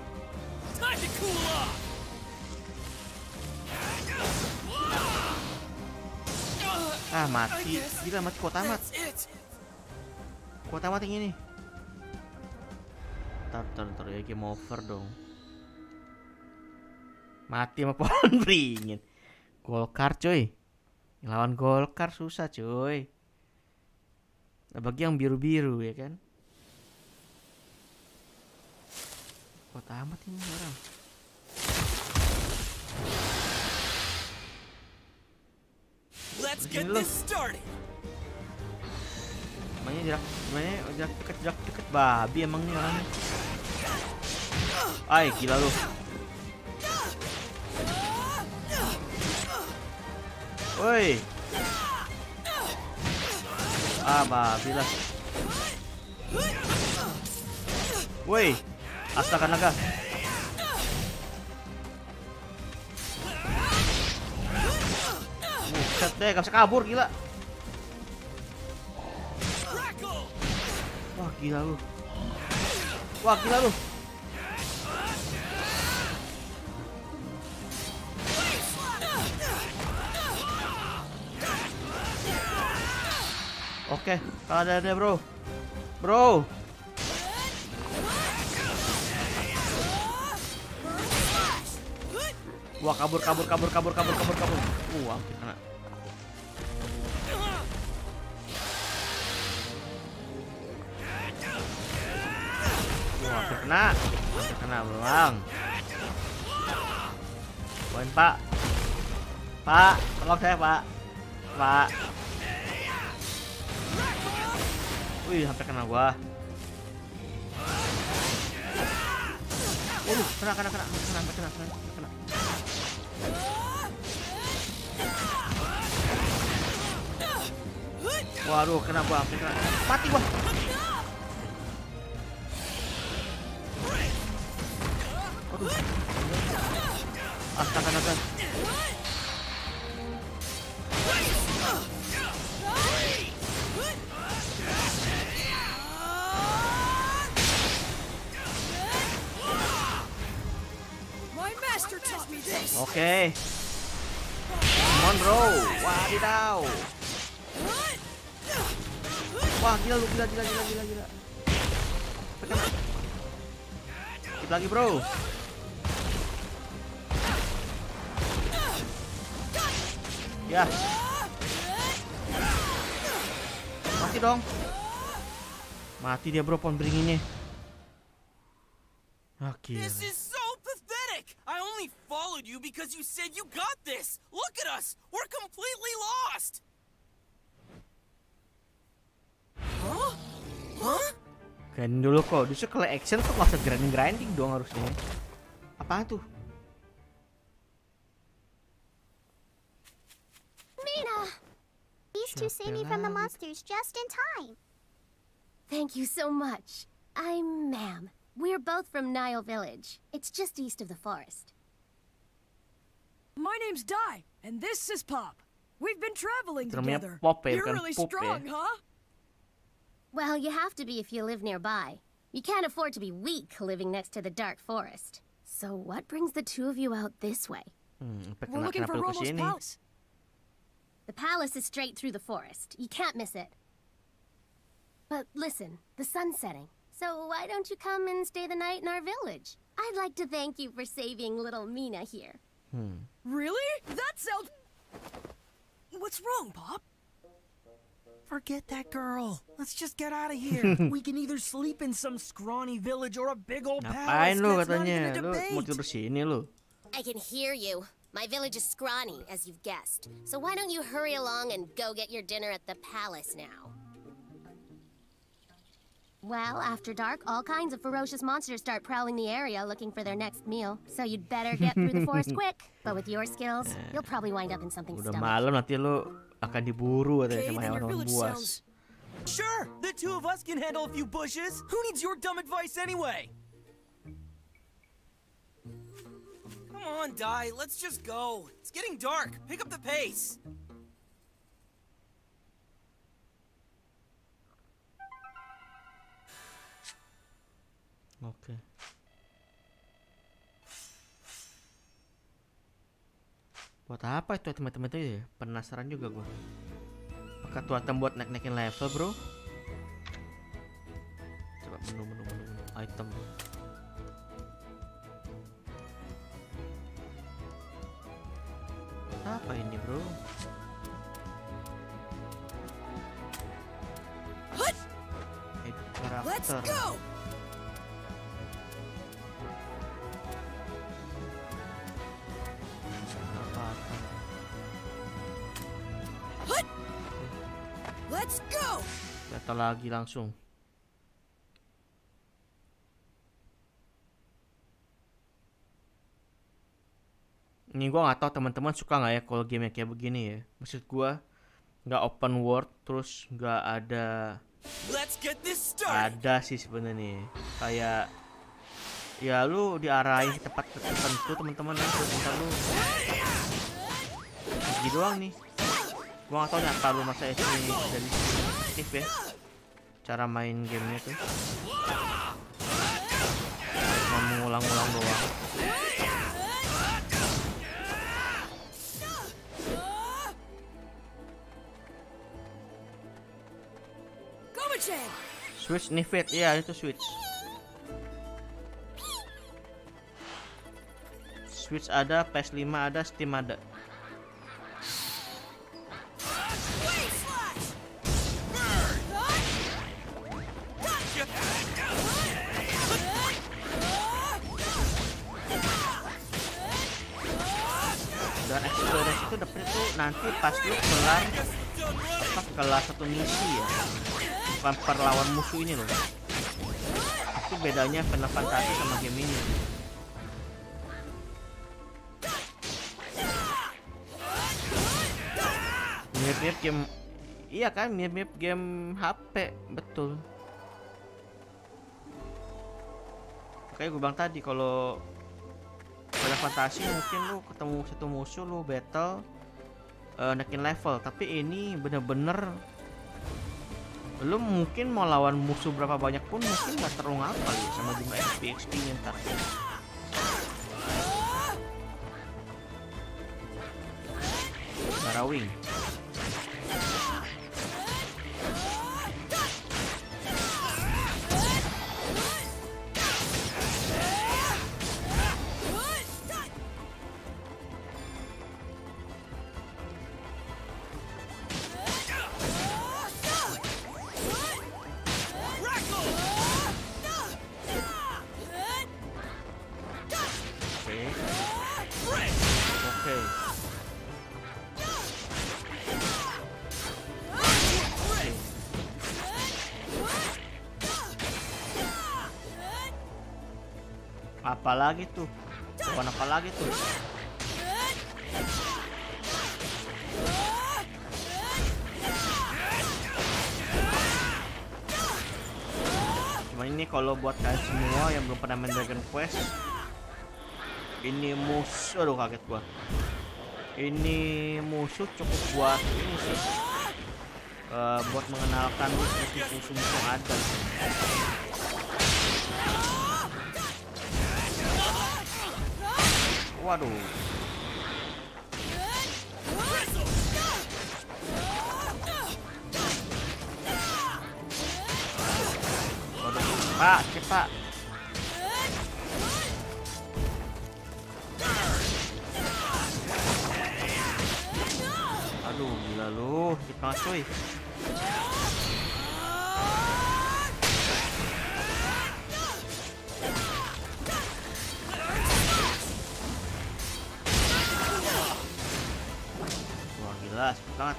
Ah, mati. Gila, mati kuat amat. Kuat amat yang ini. Ntar, ntar, ntar ya, game over dong. Mati sama pohon beringin. Golkar coy. Lawan Golkar susah coy. Bagi yang biru-biru ya kan. Kuat amat ini orang. Let's get this started. Namanya jarak, namanya jarak deket, jarak deket babi emang nih orangnya. Ay, gila lu. Woi. Ah, babi lah. Woi. Astaga naga. Buset deh, gak bisa kabur, gila. Wah, gila lu. Wah, gila lu. Oke, kalau ada ada bro. Bro. Wah, kabur kabur kabur kabur kabur kabur kabur. Wah, kena. Wah, kena. Kena belang. Poin, Pak. Pak, tolong saya, Pak. Pak. Wih, hampir kena gua. Waduh, kena, kena, kena, kena, kena, kena, kena. Waduh, kena gua, kena. Mati gua. Waduh. Astaga, naga. Oke. Okay. Come on, bro. Wadidaw. Wah, gila lu, gila, gila, gila, gila, gila. Keep lagi, bro. Ya. Mati dong. Mati dia, bro, pohon beringinnya. Akhirnya. This is so pathetic. I only followed you because you said you got this. Look at us. We're completely lost. Huh? Huh? Grinding dulu kok. Justru kalau action tuh masa grinding grinding dong harusnya. Apa tuh? Mina, these two saved me from the monsters just in time. Thank you so much. I'm Mam. We're both from Nile Village. It's just east of the forest. My name's Dai, and this is Pop. We've been traveling together. Pop, You're really Pop, strong, eh? huh? Well, you have to be if you live nearby. You can't afford to be weak living next to the dark forest. So what brings the two of you out this way? Hmm, We're looking for Romo's palace. The palace is straight through the forest. You can't miss it. But listen, the sun's setting. So why don't you come and stay the night in our village? I'd like to thank you for saving little Mina here. Hmm. Really? That sounds... What's wrong, Pop? Forget that girl. Let's just get out of here. We can either sleep in some scrawny village or a big old palace. Ngapain lu That's not katanya? even a Lu debate. mau tidur sini lu? I can hear you. My village is scrawny, as you've guessed. So why don't you hurry along and go get your dinner at the palace now? Well, after dark, all kinds of ferocious monsters start prowling the area looking for their next meal. So you'd better get through the forest quick. But with your skills, you'll probably wind up in something Udah stomach. malam nanti lu akan diburu katanya Okay, sama then your hewan village buas. sounds... Sure, the two of us can handle a few bushes. Who needs your dumb advice anyway? Come on, Dai, let's just go. It's getting dark. Pick up the pace. Oke. Buat apa itu teman-teman itu ya? Penasaran juga gua. Apakah tuh item buat naik-naikin level, bro? Coba menu menu menu menu item. Apa ini, bro? Edit Let's karakter. go! Apa-apa. Let's go! Data lagi langsung. Ini gua nggak tahu teman-teman suka nggak ya kalau game kayak begini ya. Maksud gua nggak open world terus nggak ada. Let's get this started. Ada sih sebenarnya kayak ya lu diarahin ke tempat tertentu teman-teman ya terus ntar lu gitu doang nih. Gua nggak tahu nih apa lu masa S D dari aktif ya cara main gamenya tuh. Mau ngulang-ngulang doang. Switch Nifit, ya itu Switch. Switch ada, P S lima ada, Steam ada. Dan experience itu dapetnya tuh nanti pas lu kelar apa kelar satu misi ya. Bukan per lawan musuh ini loh. Itu bedanya Final Fantasy sama game ini. mirip-mirip game, iya kan, mirip-mirip game H P, betul. Kayak gue bilang tadi, kalau pada fantasi mungkin lu ketemu satu musuh, lu battle, uh, naikin level. Tapi ini bener-bener lu mungkin mau lawan musuh berapa banyak pun mungkin nggak terlalu ngapal ya sama jumlah X P X P-nya ntar. Tarawing. Apalagi tuh, bukan apa lagi tuh. Cuman ini kalau buat kalian semua yang belum pernah main Dragon Quest, ini musuh, aduh kaget gua. Ini musuh cukup buat ini sih, uh, buat mengenalkan musuh-musuh yang ada. Waduh. Waduh. Pak, cepat. Aduh, gila lu, kita cuy. Wah, cepet banget.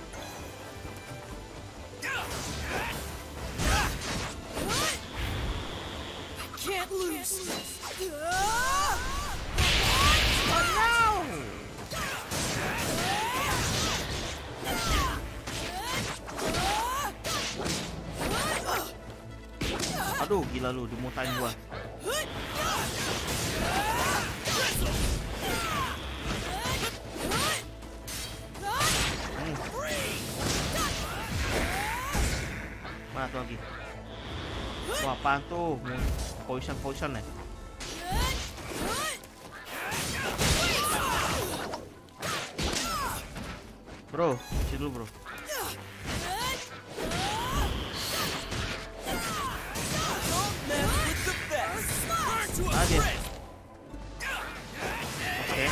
Can't lose. Oh no. Aduh, gila lu, dimutain gua. Mana tuh lagi? Wah, apaan tuh? Poison poison ya? Bro, sini dulu bro. Aja. Oke.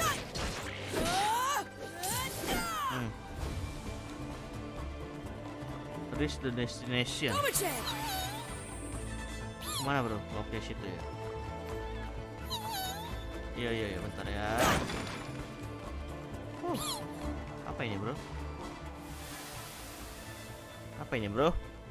Hmm. Reach the destination. Mana bro? Oke, situ ya. Iya iya iya, bentar ya. Uh, apa ini bro? Apa ini bro?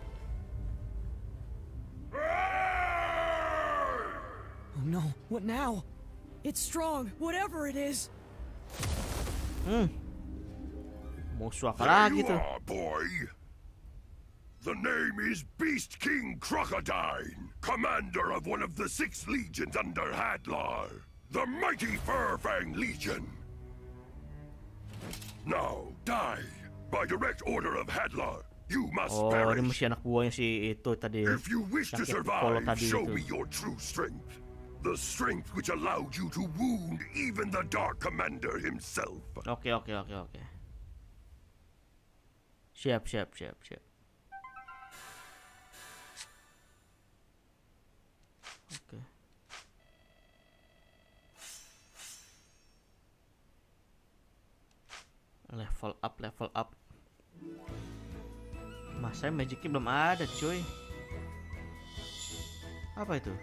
Oh no, what now? It's strong, whatever it is. Hmm. Musuh apa lagi tuh? Boy. The name is Beast King Crocodile, commander of one of the six legions under Hadlar, the mighty Furfang Legion. Now, die. By direct order of Hadlar, you must oh, perish. Ini masih anak buahnya si itu tadi. If you wish to survive, show me your true strength. The strength which allowed you to wound even the Dark Commander himself. Oke, oke, oke, oke. Siap, siap, siap, siap. Oke. Level up, level up. Masa magicnya belum ada, cuy. Apa itu?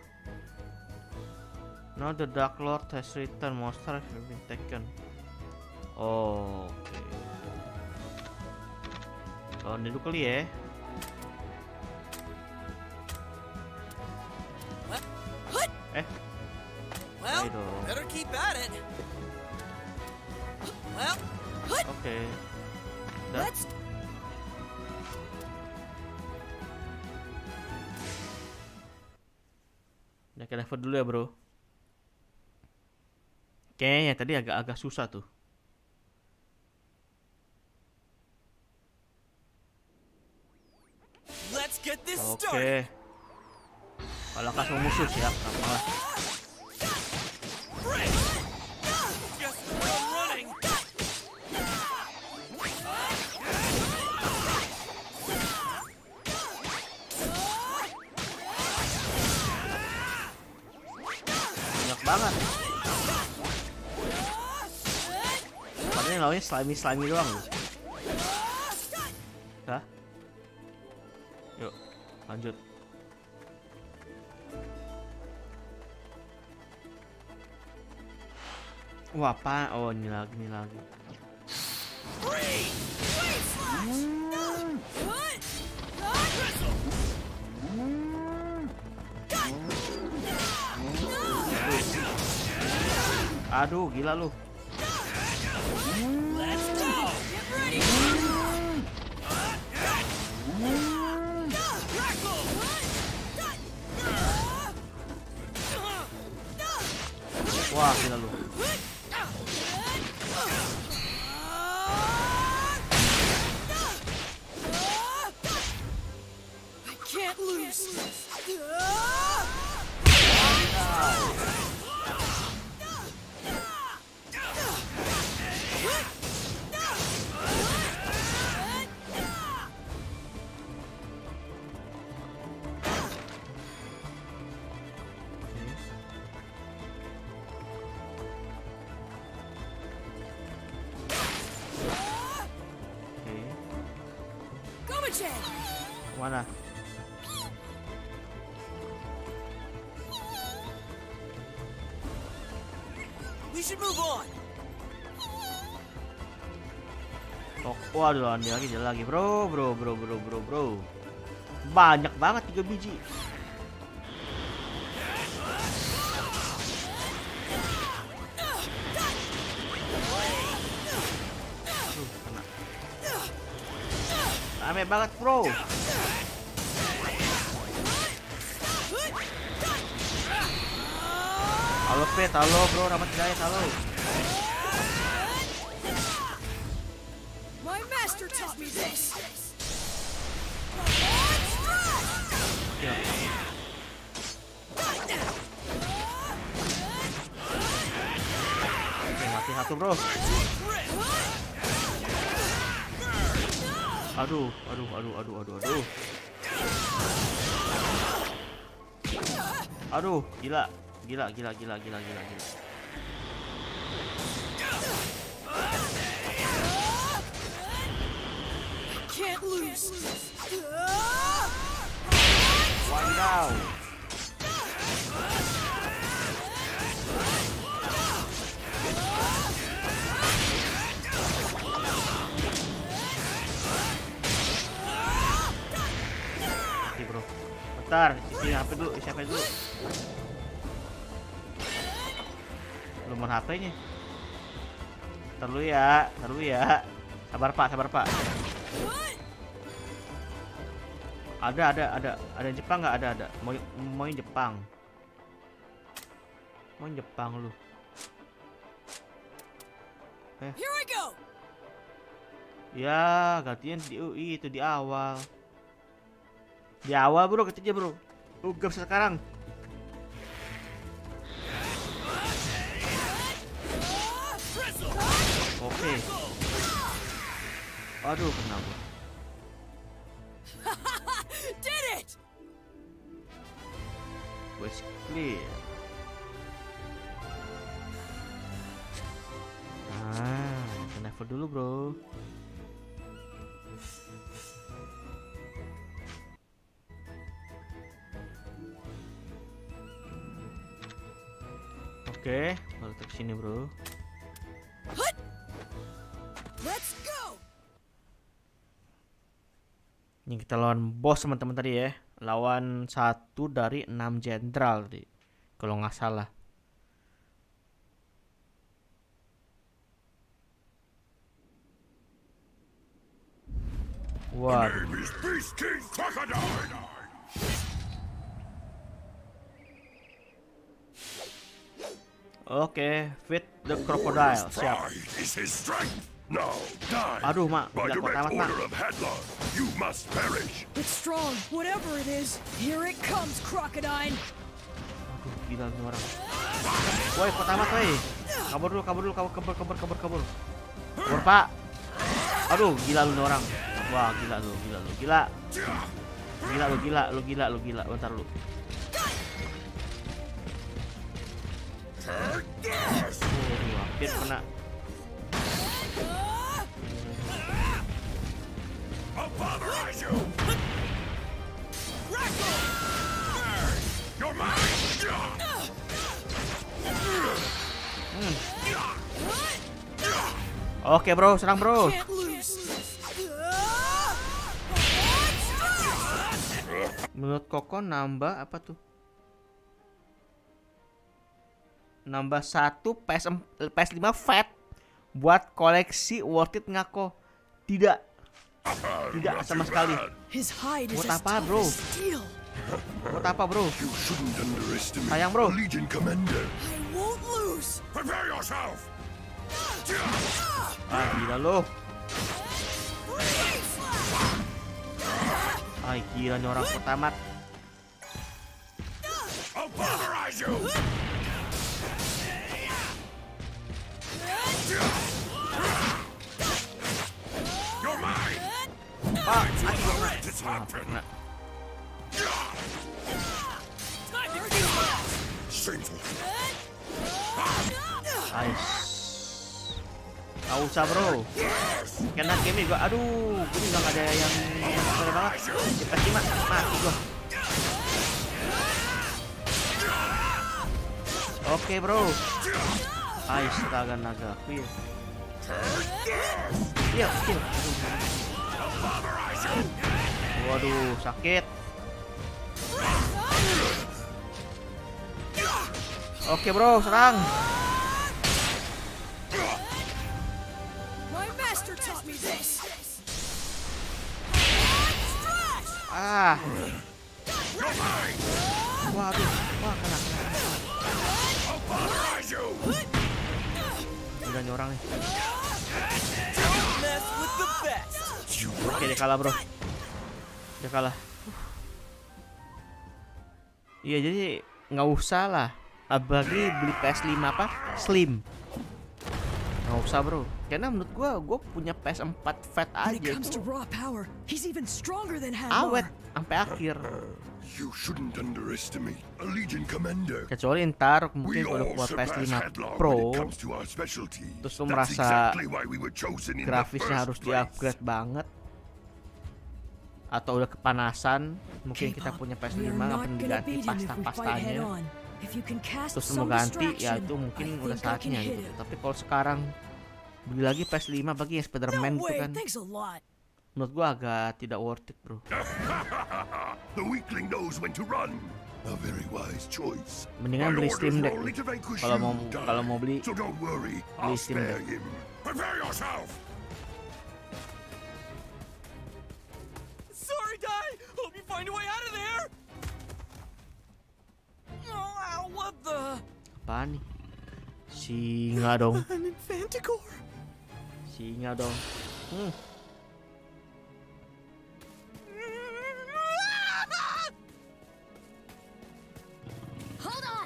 Now the Dark Lord has returned. Monster have been taken. Oh, oke. Okay. Oh, ini dulu kali ya. Eh. Well, better keep at it. Well, oke. Okay. Naik level dulu ya bro. Kayaknya tadi agak-agak susah tuh. Oke. Kalau kasih musuh siap, apalah. Banyak banget. Padahal yang lawannya slimy-slimy doang loh. Hah? Yuk, lanjut. Wah, apa? Oh, ini lagi, ini lagi. Aduh, gila lu. Wah, gila lu. Mana? We should move on. Oh, waduh, dia lagi, dia lagi, bro, bro, bro, bro, bro, bro. Banyak banget tiga biji. Aduh, kena. Rame banget, bro. Halo pet, halo bro, Rahmat Hidayat, halo. My master taught me this. Ya. Oke, mati satu bro. Aduh, aduh, aduh, aduh, aduh, aduh. Aduh, gila. Gila, gila, gila, gila, gila, gila. Can't lose. Wadidaw. Oke, bro. Bentar, isi H P dulu, isi H P dulu. Belum H P-nya. Ntar dulu ya, ntar dulu ya. Sabar Pak, sabar Pak. Ada, ada, ada, ada yang Jepang nggak? Ada, ada. Mau, mau yang Jepang. Mau yang Jepang lu. Eh. Here I go. Ya, gantian di U I itu di awal. Di awal bro, ketiga bro. Lu gak bisa sekarang. Oke. Aduh, kenapa? Did it. Quest clear. Ah, level dulu bro. Oke, baru ke sini bro. Let's go. Ini kita lawan bos teman-teman tadi ya. Lawan satu dari enam jenderal tadi, kalau nggak salah. Waduh. Oke, feed the crocodile. Siap. Aduh, Mak. Gila kok tamat, Mak. It's strong, whatever it is. Here it comes, crocodile. Aduh, gila nih orang. Woi, kok tamat, woi. Kabur dulu, kabur dulu, kabur, kabur, kabur, kabur, kabur. Kabur, Pak. Aduh, gila lu nih orang. Wah, gila lu, gila lu, gila. Gila lu, gila, lu gila, lu gila. Bentar lu. Oh, hampir kena. Hmm. Oke bro, serang bro. Menurut Koko nambah apa tuh? Nambah satu P S P S lima Fat buat koleksi worth it nggak kok? Tidak, tidak sama sekali. Buat apa bro? Buat apa bro? Sayang bro. Ah gila lo. Ah gila nih orang kok tamat. Pak, nah. Nice. Gak usah bro. Kena game gua. Aduh, ini gak ada yang yang banget. Cepat lima, mati gua. Oke bro. Nice, astaga naga. Kill. Iya, kill. Waduh, sakit. Oke bro, serang. Ah. Waduh, wah kena. Udah nyorang nih. Oke, dia kalah bro. Dia kalah. Iya, jadi nggak usah lah. Apalagi beli P S lima apa? Slim. Nggak usah bro. Karena menurut gua, gua punya P S empat Fat aja itu. Awet sampai akhir. Kecuali ntar mungkin kalau buat P S lima Pro, terus lu merasa grafisnya harus di-upgrade banget, atau udah kepanasan, mungkin kita punya P S lima nggak perlu diganti pasta-pastanya, terus mau ganti, ya itu mungkin udah saatnya gitu. Tapi kalau sekarang beli lagi P S lima bagi yang Spider-Man gitu kan, menurut gua agak tidak worth it bro. Mendingan beli Steam Deck kalau mau kalau mau beli beli Steam Deck. Sorry, Dai. Hope you find a way out of there. Oh, what the? Apaan nih? Singa dong. Manticore. Singa dong. Hmm. Hold on.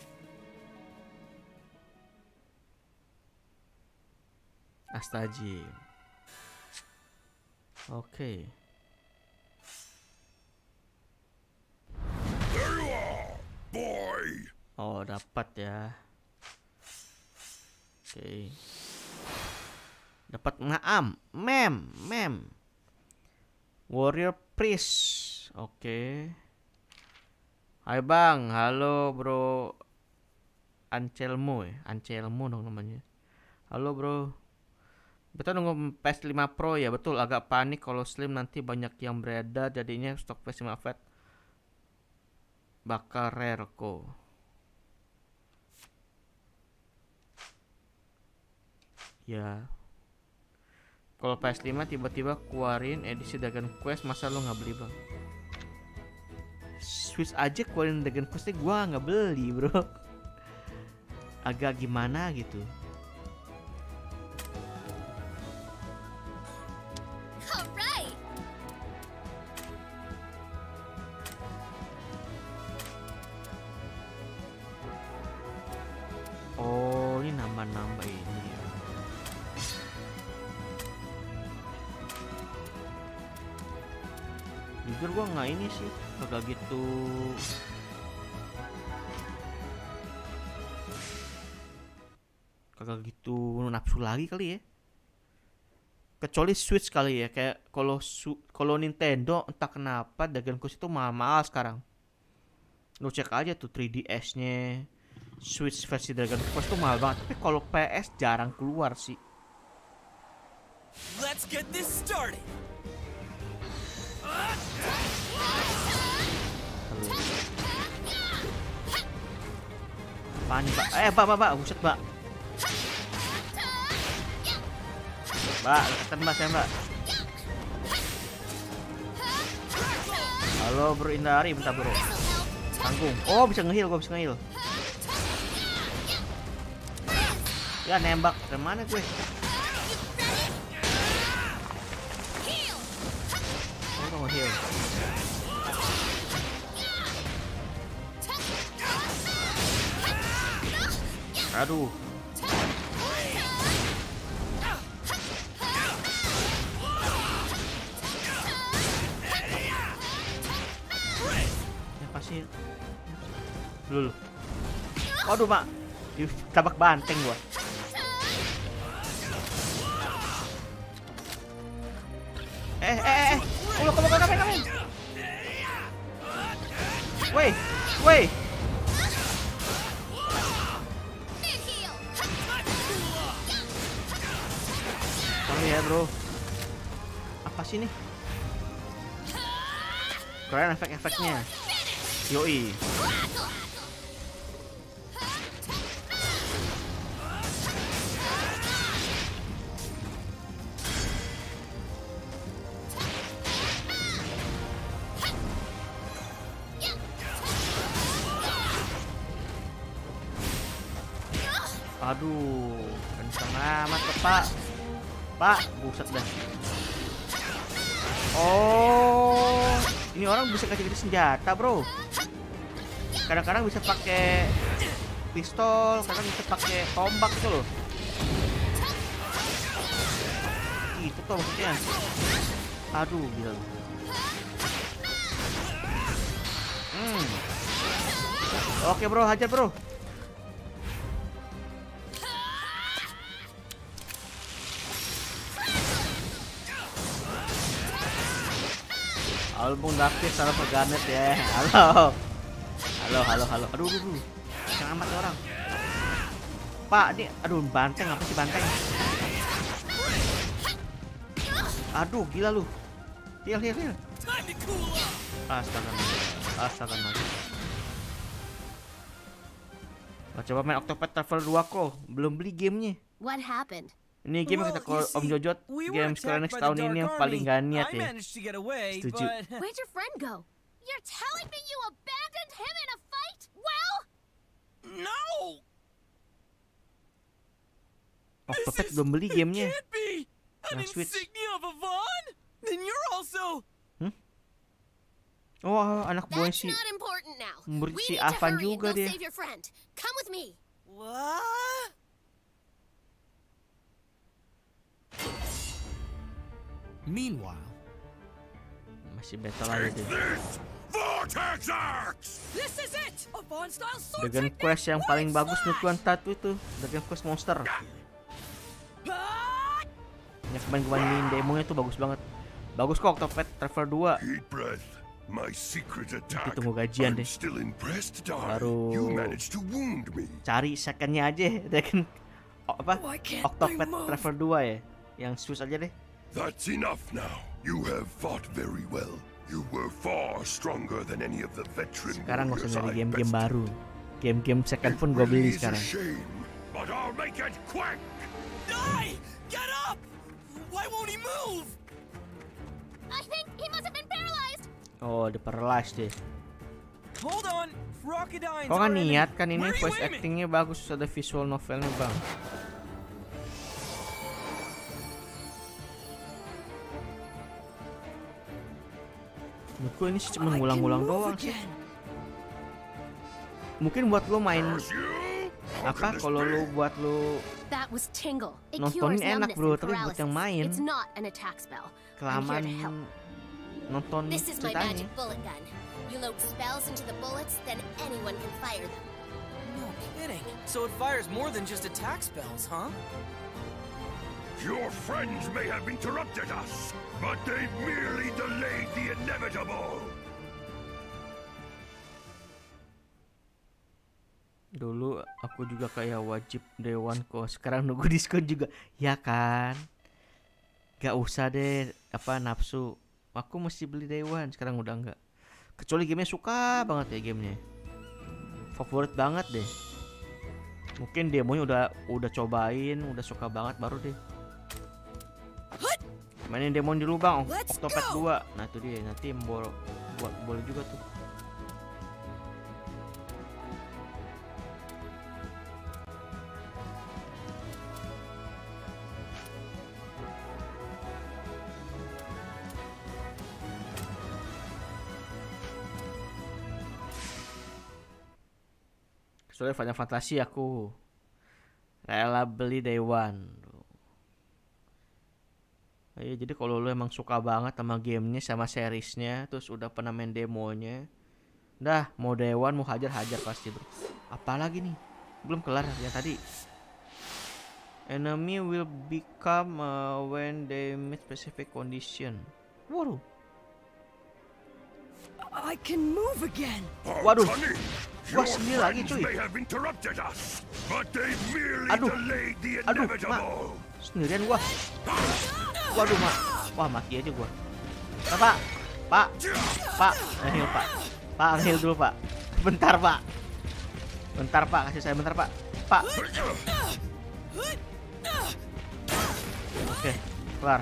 Astaji. Oke. Okay. There you are, boy. Oh, dapat ya. Oke. Okay. Dapat ngaam, mem, mem. Warrior Priest. Oke. Okay. Hai bang, halo bro. Ancelmo ya, Ancelmo dong namanya. Halo bro. Betul nunggu P S lima Pro ya, betul. Agak panik kalau Slim nanti banyak yang beredar, jadinya stok P S lima Fat bakal rare kok. Ya. Kalau P S lima tiba-tiba keluarin edisi Dragon Quest, masa lo nggak beli bang? Switch aja keluarin Dragon Quest, gua nggak beli bro. agak gimana gitu. Alright. Oh, ini nambah-nambah ini ya. Jujur gua nggak ini sih, agak gitu. Kagak gitu nafsu lagi kali ya. Kecuali Switch kali ya, kayak kalau kalau Nintendo entah kenapa Dragon Quest itu mahal-mahal sekarang. Lu cek aja tuh three D S-nya. Switch versi Dragon Quest tuh mahal banget, tapi kalau P S jarang keluar sih. Let's get this started. Apaan nih, Pak? Eh, Pak, Pak, Pak, buset, Pak. Mbak, deketan Mbak, saya Mbak. Halo Bro Indari, bentar Bro. Tanggung. Oh, bisa nge-heal, gua bisa nge-heal. Ya nembak, dari mana gue? Oh, nge-heal. Aduh. Sih. Lulu. Waduh, Pak. Ditabak banteng gua. Eh, eh, eh. Oh, kamu ngapain ngapain? Woi, woi. Sorry ya, Bro. Apa sih nih? Keren efek-efeknya. Yoi. Aduh, kenceng amat tuh, Pak. Pak, buset dah. Oh, ini orang bisa kasih senjata, Bro. Kadang-kadang bisa pakai pistol, kadang bisa pakai tombak gitu loh. Itu tuh maksudnya. Aduh, gila. Hmm. Oke, Bro, hajar, Bro. Album aktif salah perganet ya. Halo. Halo, halo, halo. Aduh, aduh, aduh. Jangan amat orang. Pak, ini aduh banteng apa sih banteng? Aduh, gila lu. Heal, heal, heal. Astaga. Astaga. Nah, coba main Octopath Traveler dua kok. Belum beli gamenya. What happened? Ini game yang kita call Om Jojot, game Square Enix tahun ini yang paling gak niat ya. Setuju. Where'd your friend go? You're telling me you abandoned him in a fight? Well, no. Octopath belum beli gamenya. An insignia of Avon? Then you're also. Hmm? Oh, anak buah si murid si Avan juga dia. Come with me. What? Meanwhile, masih battle aja deh. Dragon Quest yang paling bagus menurut Tatu itu Dragon Quest Monster. Yang kemarin-kemarin demonya tuh bagus banget. Bagus kok Octopath Traveler dua. Nanti tunggu gajian deh. Baru cari secondnya aja Dragon apa Octopath Traveler dua ya. Yang Swiss aja deh. That's enough now. You have fought very well. You were far stronger than any of the veteran. Sekarang gak usah nyari game-game baru. Game-game second pun gue beli sekarang. But I'll make it quick. Die! Get up! Why won't he move? I think he must have been paralyzed. Oh, the paralyzed deh. Hold on. Rocketines Kok are kan enemy. niat kan ini Where are you voice aiming? actingnya bagus, ada visual novelnya bang. Menurutku ini sih cuma ngulang-ngulang doang sih. Mungkin buat lo main apa kalau lo buat lo That was Tingle. It nontonin cures enak numbness bro, and tapi buat yang paralysis. main It's not an attack spell. I'm kelamaan here to help. nonton This is my ceritanya. magic bullet gun. You load spells into the bullets, then anyone can fire them. No kidding. So it fires more than just attack spells, huh? Your friends may have interrupted us, but they've merely delayed the inevitable. Dulu aku juga kayak wajib Dewan kok, sekarang nunggu diskon juga, ya kan? Gak usah deh apa nafsu, aku mesti beli Dewan, sekarang udah enggak. Kecuali gamenya suka banget ya gamenya, favorit banget deh. Mungkin demonya udah udah cobain, udah suka banget baru deh. Mainin demo dulu bang, Octopath dua. Nah itu dia, nanti boleh buat boleh juga tuh. Soalnya Final Fantasy aku rela beli Day One. Iya, jadi kalau lu emang suka banget sama gamenya, sama seriesnya, terus udah pernah main demonya, dah mau Day One mau hajar-hajar pasti bro. Apalagi nih, belum kelar yang tadi. Enemy will become uh, when they meet specific condition. Waduh. I can move again. Waduh. Wah, sendiri lagi cuy. Aduh. Aduh, mak. Sendirian gua. Waduh, mak. Wah, mati aja gua. Pak, Pak. Pak, heal, Pak. Pak, heal dulu, Pak. Bentar, Pak. Bentar, Pak. Kasih saya bentar, Pak. Pak. Oke, kelar.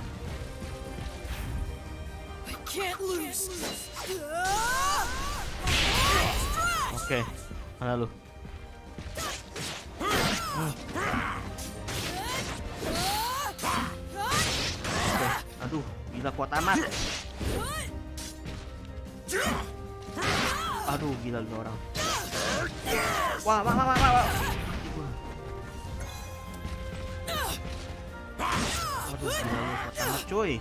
Oke, mana lu? Hmm. Oke, aduh, gila kuat amat. Aduh, gila lu orang. Wah, wah, wah, wah, wah. Aduh, gila lu kuat amat, cuy.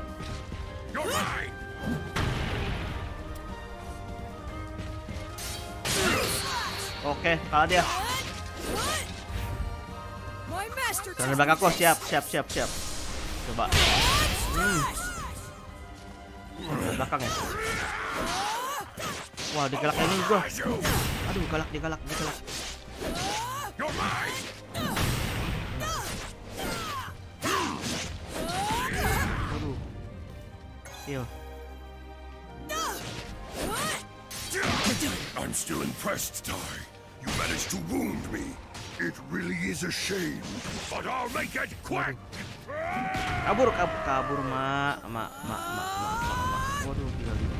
Oke, kalah dia. Jangan belakang aku, siap, siap, siap, siap. Coba. Hmm. Oh, belakang ya. Wah, digalak ini gua. Aduh, galak, digalak, digalak. Aduh. Heal. I'm still impressed, Ty. You managed to wound me. It really is a shame, but I'll make it quick. Kabur, kabur, kabur, mak, mak, mak, mak, mak, mak. Waduh, gila gila.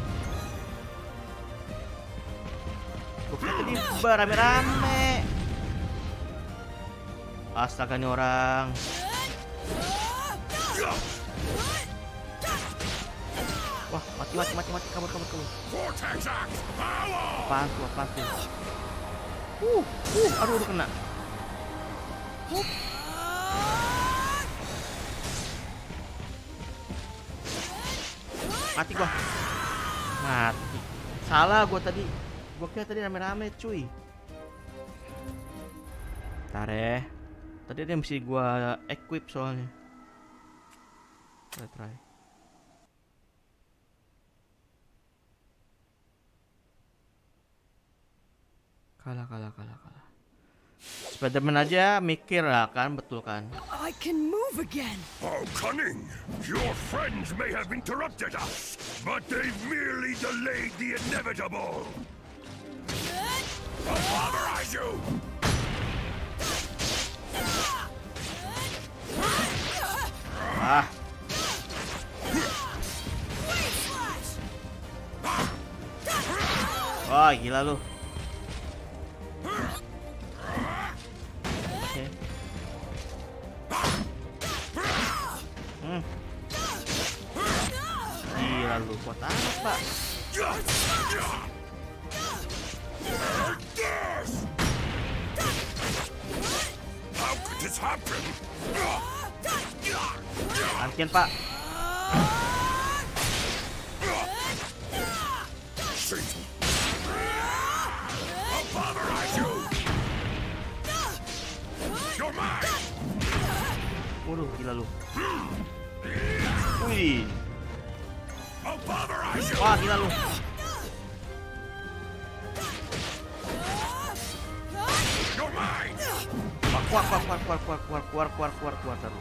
Gue kira tadi rame-rame. Astaga nih orang. Wah, mati, mati, mati, mati, kabur, kabur, kabur. Apaan tuh, apaan tuh? Uh, uh, aduh, udah kena. Uh. Mati gua. Mati. Salah gua tadi. Gua kira tadi rame-rame, cuy. Bentar ya. Tadi ada yang mesti gua equip soalnya. Kita try. Kalah, kalah, kalah, kalah. Spiderman aja mikir lah kan, betul kan? I can move again. How cunning! Your friends may have interrupted us, but they've merely delayed the inevitable. I'll pulverize you! Ah. Wah, gila lu. Kuat amat, Pak. How could this happen? Gantian, Pak. I'll powderize you. You're mine. Waduh, gila lu. Wih. I'll powderize you. Wah, gila lu. You're mine. Wah, kuat, kuat, kuat, kuat, kuat, kuat, kuat, kuat, kuat, kuat, kuat.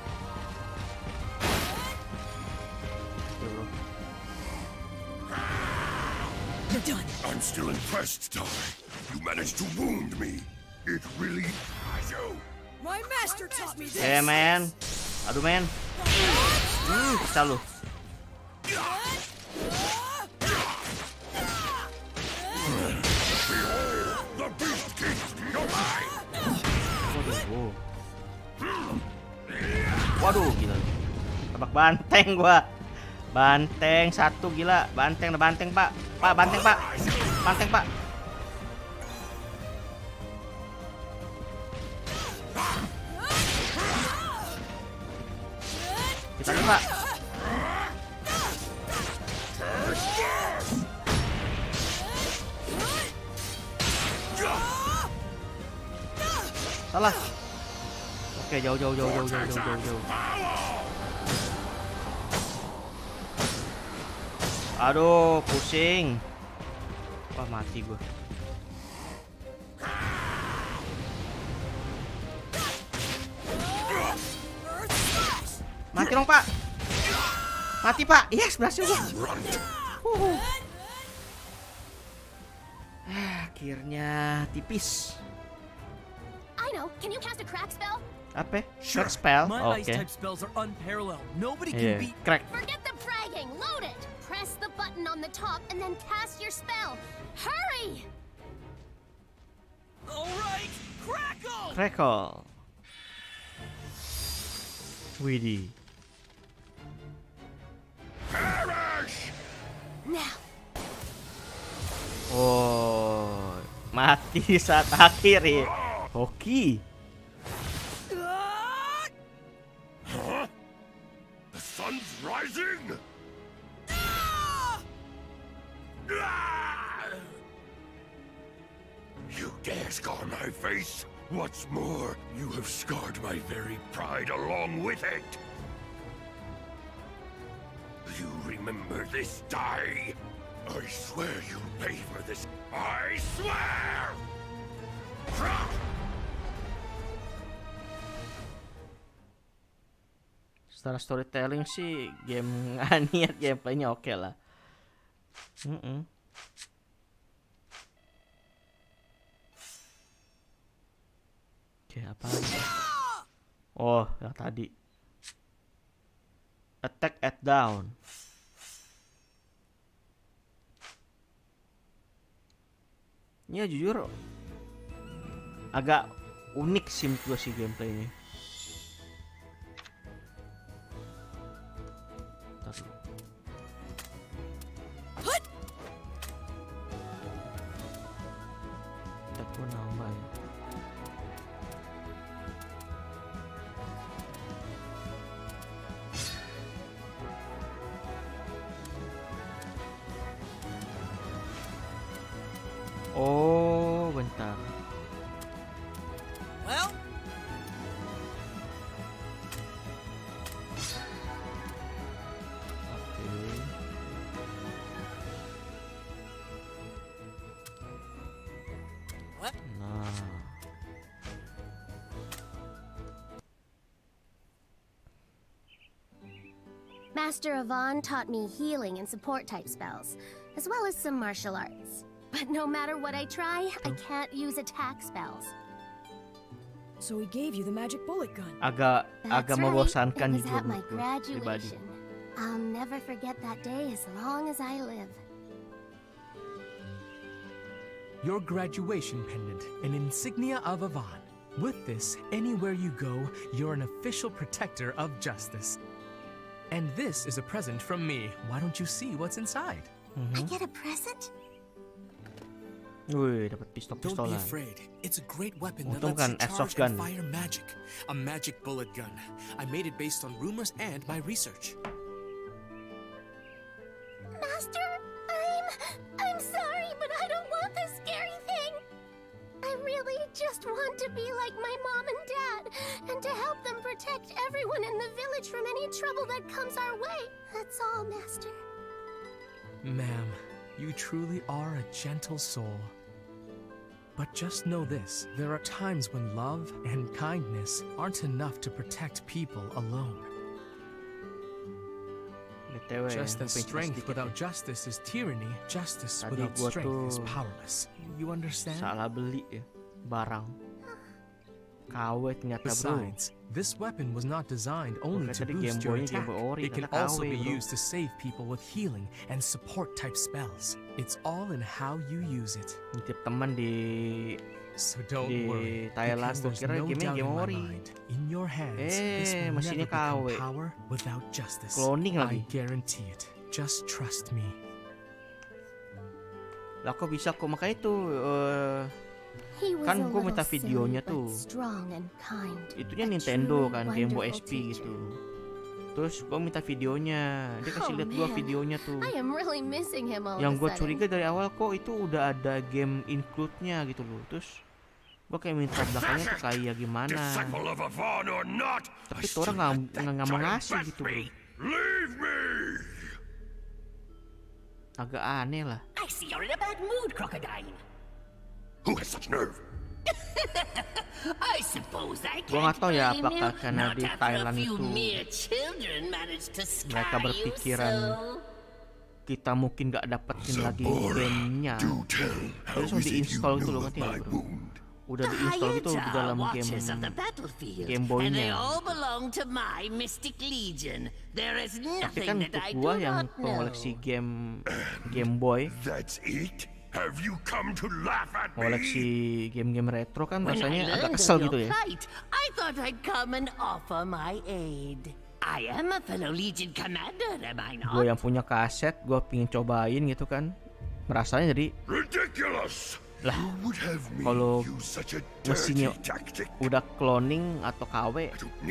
You're done. I'm still impressed, Ty. You managed to wound me. It really you. My master taught me this. Eh, man. Aduh, man. Hmm, bisa lu. The beast king, you're mine. Waduh. Waduh, gila. Tebak banteng gua. Banteng satu, gila. Banteng, banteng, Pak. Pak, banteng, Pak. Banteng, Pak. Kita nih, Pak. Salah. Oke, jauh, jauh, jauh, jauh, jauh, jauh, jauh, jauh. Aduh, pusing. Wah, mati gua. Mati dong, Pak. Mati, Pak. Yes, berhasil gua. Uh. Akhirnya tipis. I know. Can you cast a crack spell? Apa? Crack spell. My Oke. ice type spells are unparalleled. Nobody Iya, can beat. crack. Forget the bragging. Load it. Press the button on the top and then cast your spell. Hurry! All right, crackle. Crackle. Widih. Perish. Now. Oh, mati saat akhir ya. Hoki. Huh? The sun's rising. You dare scar my face? What's more, you have scarred my very pride along with it. You remember this day? I swear you'll pay for this. I swear! Secara storytelling sih game Aniat gameplaynya oke lah. Mm -mm. Oke, apa lagi? Oh, yang tadi. Attack at down. Ya jujur agak unik sih menurut gue sih gameplaynya. Aku nambah ya. Oh, bentar. Well, What? Nah. Master Yvonne taught me healing and support type spells, as well as some martial arts. But no matter what I try, I can't use attack spells. So he gave you the magic bullet gun. Agak agak That's right. membosankan It was jujur at my menurutku pribadi. graduation. I'll never forget that day as long as I live. Your graduation pendant, an insignia of Yvonne. With this, anywhere you go, you're an official protector of justice. And this is a present from me. Why don't you see what's inside? Mm-hmm. I get a present? Wih, dapat pistol-pistolan. Don't be afraid. It's a great weapon that Untung lets kan you airsoft charge and gun. fire magic. A magic bullet gun. I made it based on rumors and my research. Master, I'm... I'm sorry, but I don't want this scary thing. I really just want to be like my mom and dad, and to help them protect everyone in the village from any trouble that comes our way. That's all, Master. Ma'am, you truly are a gentle soul. But just know this, there are times when love and kindness aren't enough to protect people alone. Just as strength without justice is tyranny, justice without strength is powerless. You understand? Salah beli ya, barang. K W ternyata, bro. Besides, this weapon was not designed only to boost your attack. It can also be used to save people with healing and support type spells. It's all in how you use it. Nitip teman di So don't di worry, Thailand, because gua there's kira no game doubt in my Gemori. mind. In your hands, this Eh, will mesinnya never become K W. power without justice. Cloning I lagi. guarantee it. Just trust me. Lah kok bisa kok, makanya itu uh, kan gue minta videonya tuh. Itunya Nintendo kan, Game Boy S P gitu. Terus gue minta videonya, dia kasih lihat gue videonya tuh. Yang gue curiga dari awal kok itu udah ada game include-nya gitu loh. Terus gue kayak minta belakangnya tuh kayak gimana. Tapi tuh orang nggak mau ngasih gitu bro. Agak aneh lah. I see you're in a bad mood, Crocodile. Who has such nerve? I suppose I Gue nggak tahu ya apakah karena di Thailand itu mereka berpikiran kita mungkin nggak dapetin lagi gamenya, terus diinstal gitu loh, ngerti nggak bro? Udah diinstal gitu di dalam game Game Boy-nya. Tapi kan untuk gua yang pengoleksi game Game Boy, Have you come to laugh at me? koleksi game-game retro kan rasanya agak kesel gitu ya. I thought I'd come and offer my aid. I am a fellow Legion commander, am I not? Gue yang punya kaset, gue pingin cobain gitu kan. Merasanya jadi ridiculous. Lah, kalau mesinnya udah cloning atau K W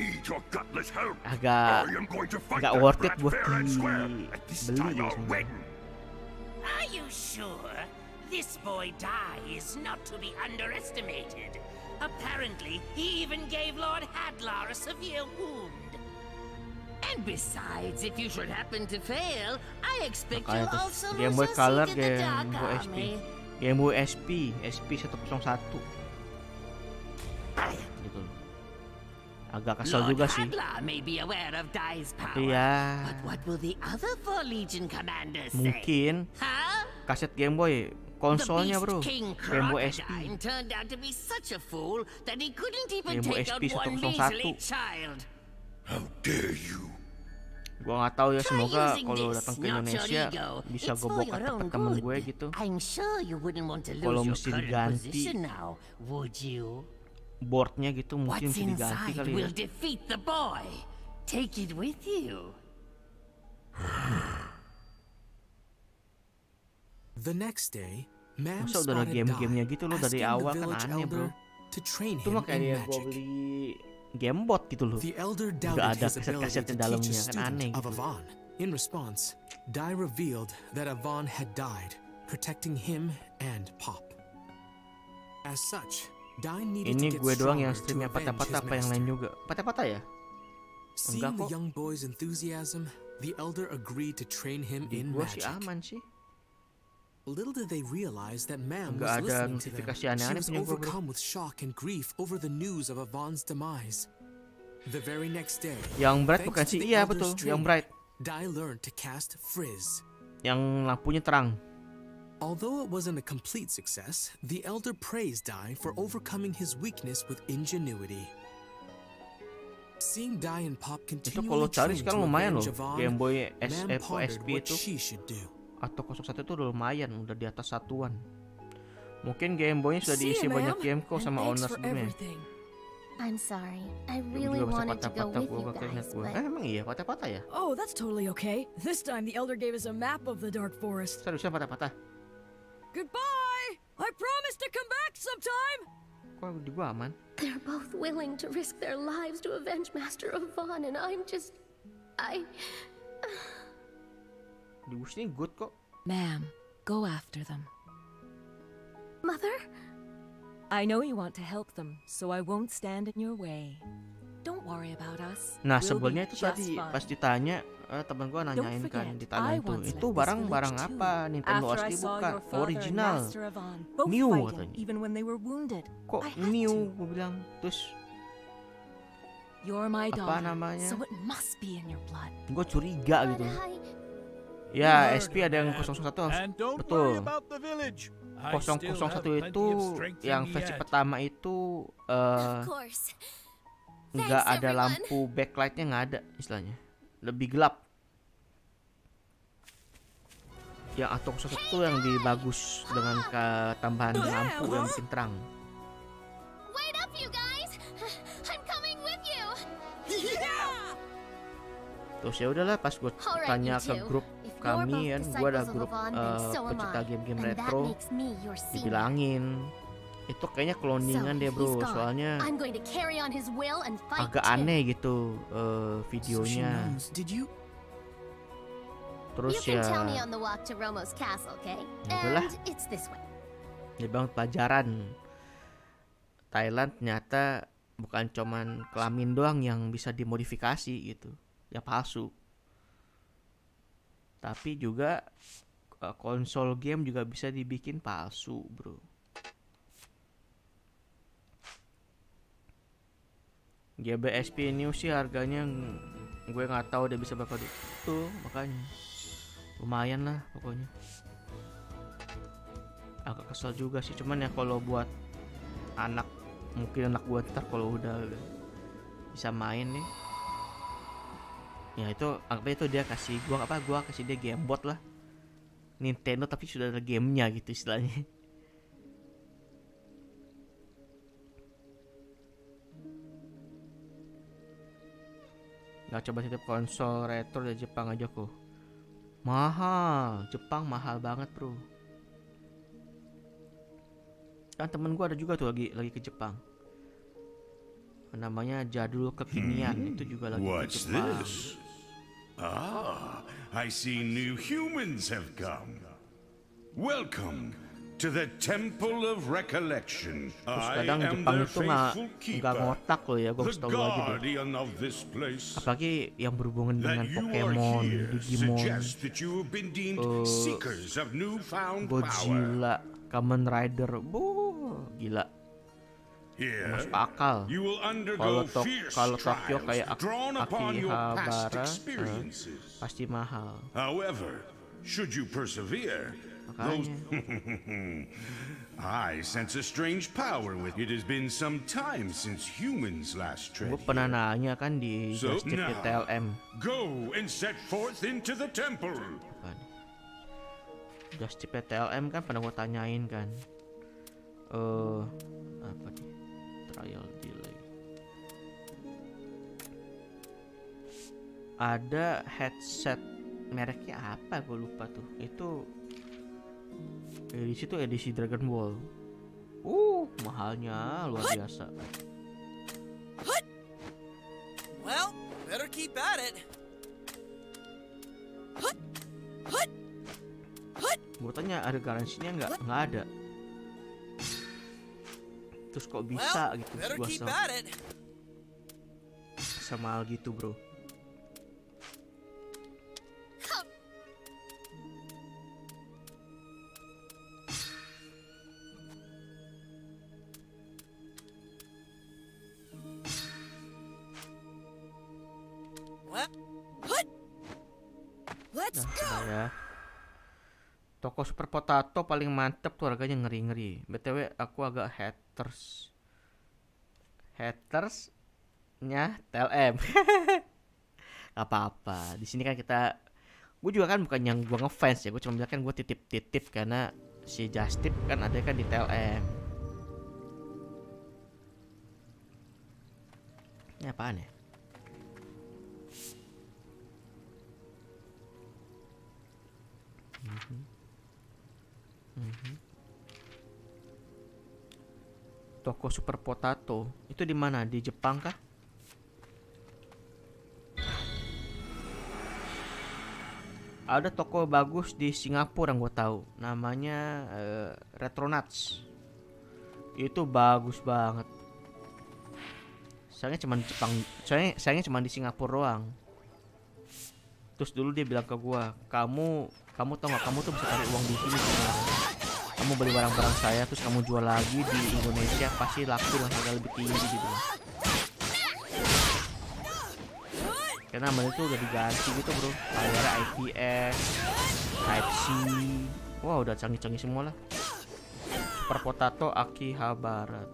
agak agak worth it buat dibeli gitu sebenarnya. Are you sure? This boy Dai is not to be underestimated. Apparently, he even gave Lord Hadlar a severe wound. And besides, if you should happen to fail, I expect you'll also Game lose Boy a Color, seat in the Game Dark Boy S P, Army. Game Boy S P, S P seratus satu. Gitu. Agak kesel Lord juga sih. Hadlar may be aware of Dai's power, Iya. but what will the other four Legion commanders say? Mungkin Huh? kaset Game Boy, konsolnya bro, King Game Boy S P. Crocodile turned out to be such a fool that he couldn't even Game Boy take S out P one seratus satu. measly child. How dare you? Gua nggak tahu ya, Try semoga using kalau this, datang ke not Indonesia your ego. bisa It's gue for bawa your ke own temen good. gue gitu. I'm sure you wouldn't want to lose Kalau your mesti current diganti position now, would you? boardnya gitu, mungkin What's mesti diganti inside kali ya. will defeat the boy. Take it with you. The next day, Mam Masa udah ada spotted game-gamenya Dai, gitu loh dari asking the awal kan village aneh bro. elder to train Itu him mah kayak in gue magic. beli gamebot gitu loh. The elder Udah doubted ada his ability kaset-kaset to di teach a dalamnya, kan student aneh of gitu. Avon. In response, Dai revealed that Avon had died, protecting him and Pop. As such, Dai needed Ini to get gue doang yang stronger to streamnya avenge patah-patah, his apa yang lain master. juga. Patah-patah ya? Seeing Enggak the kok. young boy's enthusiasm, the elder agreed to train him Di in gue sih magic. aman sih. Little did they realize that Mam Nggak was ada listening to them. notifikasi She aneh-aneh was punya gue bro. overcome with shock and grief over the news of Avon's demise. The very next day, Yang Bright thanks bukan to sih? the Iya elder's betul, yang training, Bright. Dai learned to cast Frizz. Yang lampunya terang. Although it wasn't a complete success, the elder praised Dai for overcoming his weakness with ingenuity. Seeing Dai and Pop Itu continually kalau cari train sekarang to lumayan loh. avenge Avon, Game Boy S Mam F O S pondered P what itu she should do. atau nol satu itu udah lumayan, udah di atas satuan. Mungkin Game Boy-nya sudah See diisi you, banyak ma'am. game kok And sama thanks owner for sebelumnya. everything. I'm sorry. I really wanted to go with you guys, but... Eh, emang iya patah-patah ya? Oh, that's totally okay. This time the Elder gave us a map of the Dark Forest. Seriusan patah-patah? Goodbye! I promise to come back sometime! Kok di gua aman? They're both willing to risk their lives to avenge Master Avant, and I'm just... I... Di bus ini good kok. Ma'am, go after them. Mother? I know you want to help them, so I won't stand in your way. Don't worry about us. Nah, We'll sebelnya be itu tadi just pas fine. ditanya, eh, temen gua nanyain Don't kan, forget, ditanya I itu, once itu left this barang-barang village apa? too, Nintendo after I asli saw bukan, your father and original. Master Avant both New fighting, katanya. even when they were wounded. Kok I had new? to. Gua bilang, terus You're my apa daughter, namanya? so it must be in your blood. Gua curiga But gitu. I... Ya, S P ada yang nol nol satu, And don't betul. worry about the village. I nol still nol satu have plenty itu of strength in yang me versi yet. pertama itu eh Of course. nggak Thanks, ada everyone. lampu backlightnya, nggak ada istilahnya, lebih gelap. Yang Atom satu itu yang lebih bagus dengan ke- tambahan lampu yang bikin terang. Wait up, you guys! I'm coming with you! Terus ya udahlah, pas gue Alright, tanya you ke two. grup If you're kami both kan, gue ada disciples of grup Avant, then eh, so am pecinta I. game-game And that retro, makes me your senior. dibilangin itu kayaknya cloningan So, deh bro, he's gone. soalnya I'm going to carry on his will and fight agak too. aneh gitu eh, videonya. Did you? Terus You can ya tell me on the walk to Romo's castle, okay? Ya udahlah. And it's this way. dia bilang pelajaran Thailand ternyata bukan cuman kelamin doang yang bisa dimodifikasi gitu, ya palsu, tapi juga uh, konsol game juga bisa dibikin palsu bro. G B S P New sih harganya ng- gue nggak tahu dia bisa berapa tuh, makanya lumayan lah pokoknya. Agak kesel juga sih, cuman ya kalau buat anak, mungkin anak gue ntar kalau udah bisa main nih, ya itu anggapnya itu dia kasih gua apa, gua kasih dia gamebot lah, Nintendo tapi sudah ada gamenya gitu istilahnya. Nggak coba titip konsol retro dari Jepang aja kok, mahal. Jepang mahal banget bro. Kan temen gua ada juga tuh lagi lagi ke Jepang, namanya Jadul Kekinian. Hmm. Itu juga lagi ke What's Jepang. this? Ah, I see new humans have come. Welcome to the Temple of Recollection. Terus I kadang am Jepang their itu nggak faithful nggak keeper, ngotak loh ya, gue the kasih tau aja deh. guardian of this place. Apalagi yang berhubungan dengan That you are Pokemon, here Digimon, suggests that you have been deemed uh, seekers of newfound power. Godzilla, Kamen Rider, bu gila. Here, Masuk akal. you will Kalau undergo Tok- fierce kalau Tokyo trials kayak Ak- drawn upon your past Akihabara, eh, experiences. pasti mahal. However, should you persevere, those I sense a strange power with it. Has been some time since humans last Gue tread pernah here. nanya kan di So Just Tip now, T L M. go and set forth into the temple. Kan. Just Tip T L M kan pernah gue tanyain kan. Eh apa nih? Trial delay. Ada headset mereknya apa gue lupa tuh. Itu edisi tuh edisi Dragon Ball. Uh, mahalnya luar biasa. Well, better keep at it. Gue tanya ada garansinya nggak? Nggak ada. Terus kok bisa Well, gitu better gua keep sama, at it. sama hal gitu bro. What? What? Let's Nah, go. sudah ya. Toko Super Potato paling mantep tuh, harganya ngeri-ngeri. B T W aku agak haters. Hatersnya T L M. Gak apa-apa. Di sini kan kita, gue juga kan bukan yang gue ngefans ya. Gue cuma bilang kan gue titip-titip karena si Justip kan ada kan di T L M. Ini apaan ya? Mm-hmm. Mm-hmm. Toko Super Potato itu di mana? Di Jepang kah? Ada toko bagus di Singapura yang gue tahu, namanya uh, Retronauts. Itu bagus banget. Sayangnya cuma Jepang, sayangnya, sayangnya cuma di Singapura doang. Terus dulu dia bilang ke gue, kamu kamu tau gak, kamu tuh bisa cari uang di sini sebenarnya. Kamu beli barang-barang saya terus kamu jual lagi di Indonesia pasti laku lah, harga lebih tinggi gitu. Karena namanya itu udah diganti gitu bro, layarnya I P S, Type C, wah udah canggih-canggih semua lah. Super Potato Akihabara.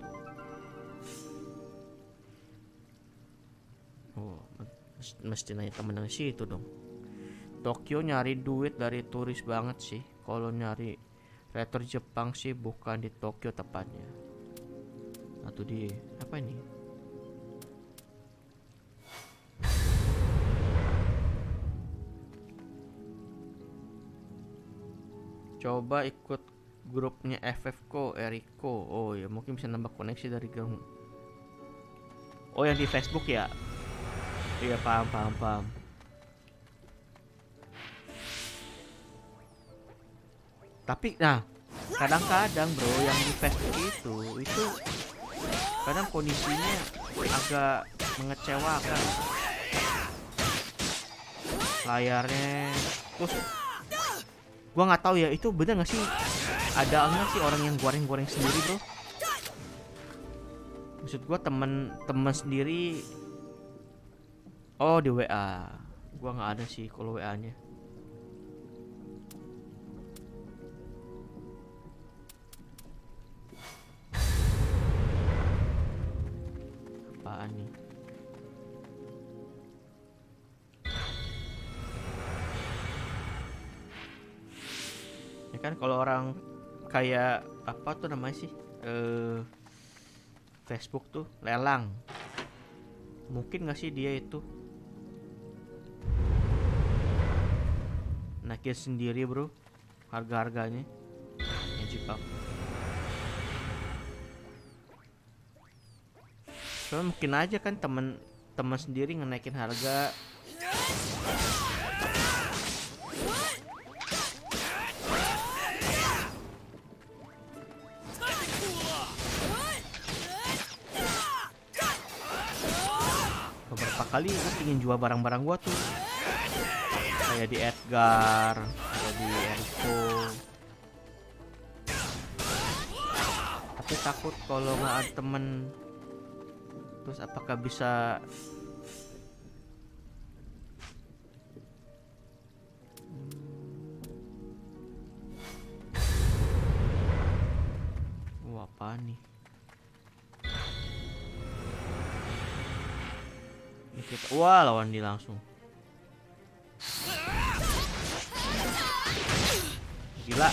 Oh, mesti nanya temen yang situ dong. Tokyo nyari duit dari turis banget sih. Kalau nyari retro Jepang sih bukan di Tokyo tepatnya. Atau di apa ini? Coba ikut grupnya F F Ko, Eriko. Oh ya, mungkin bisa nambah koneksi dari grup. Oh yang di Facebook ya? Iya paham paham paham. Tapi nah kadang-kadang bro yang di Facebook itu itu kadang kondisinya agak mengecewakan. Layarnya terus gua nggak tahu ya itu bener nggak sih, ada nggak sih orang yang goreng-goreng sendiri bro? Maksud gua temen-temen sendiri. Oh di W A, gua nggak ada sih kalau W A-nya. Apaan nih? Ya kan kalau orang kayak apa tuh namanya sih eh, Facebook tuh lelang, mungkin nggak sih dia itu naikin sendiri bro harga-harganya yang Jepang. Soalnya mungkin aja kan temen-temen sendiri ngenaikin harga. Beberapa kali gue ingin jual barang-barang gua tuh, kayak di Edgar, kayak di Eriko. Tapi takut kalau nggak ada temen, terus apakah bisa hmm. Wah apa nih? Ini kita, wah lawan dia langsung. Gila.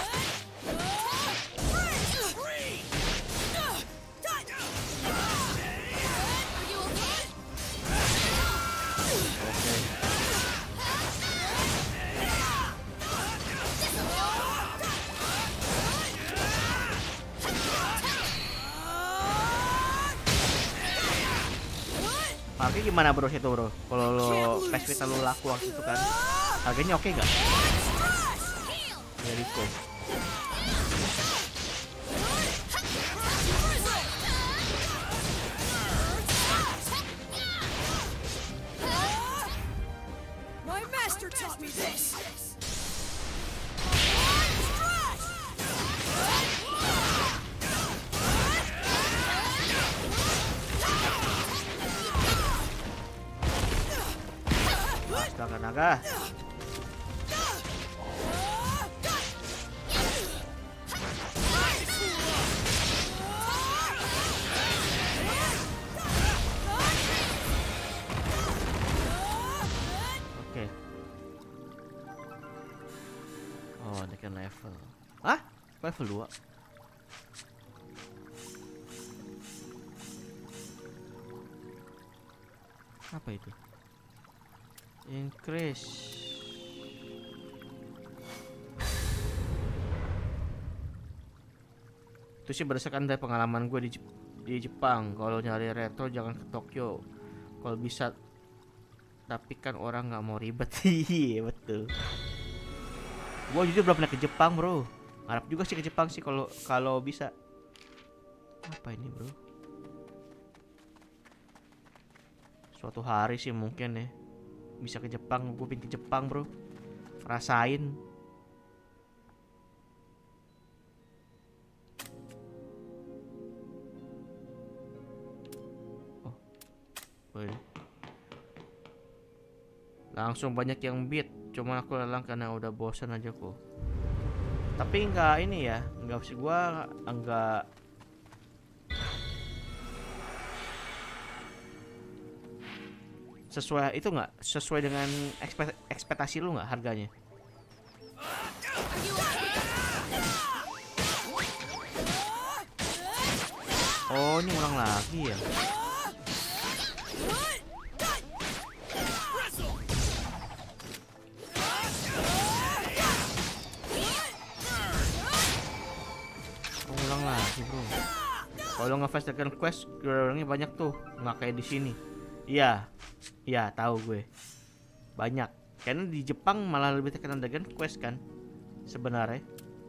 Harganya gimana bro situ bro? Kalau lo P S Vita lo laku waktu itu kan, harganya oke nggak? Eriko. My master taught me this. Astaga naga. Oke. Oh, naikkan level. Hah? Level dua. Apa itu? Increase. Itu sih berdasarkan dari pengalaman gue di, Jep di Jepang. Kalau nyari retro jangan ke Tokyo. Kalau bisa, tapi kan orang nggak mau ribet. Iya betul. Gue juga belum pernah ke Jepang bro. Harap juga sih ke Jepang sih kalau kalau bisa. Apa ini bro? Suatu hari sih mungkin ya bisa ke Jepang. Gue pengen ke Jepang bro, rasain. Oh, boleh. Langsung banyak yang beat. Cuma aku lelang karena udah bosan aja kok. Tapi enggak ini ya, enggak sih gua enggak sesuai itu nggak sesuai dengan ekspekt ekspektasi lu nggak harganya? Oh ini ulang lagi ya? Oh, ulang lagi bro. Kalau nge-fast Dragon Quest orangnya banyak tuh, nggak kayak di sini. Iya, iya tahu gue. Banyak. Karena di Jepang malah lebih terkenal Dragon Quest kan sebenarnya.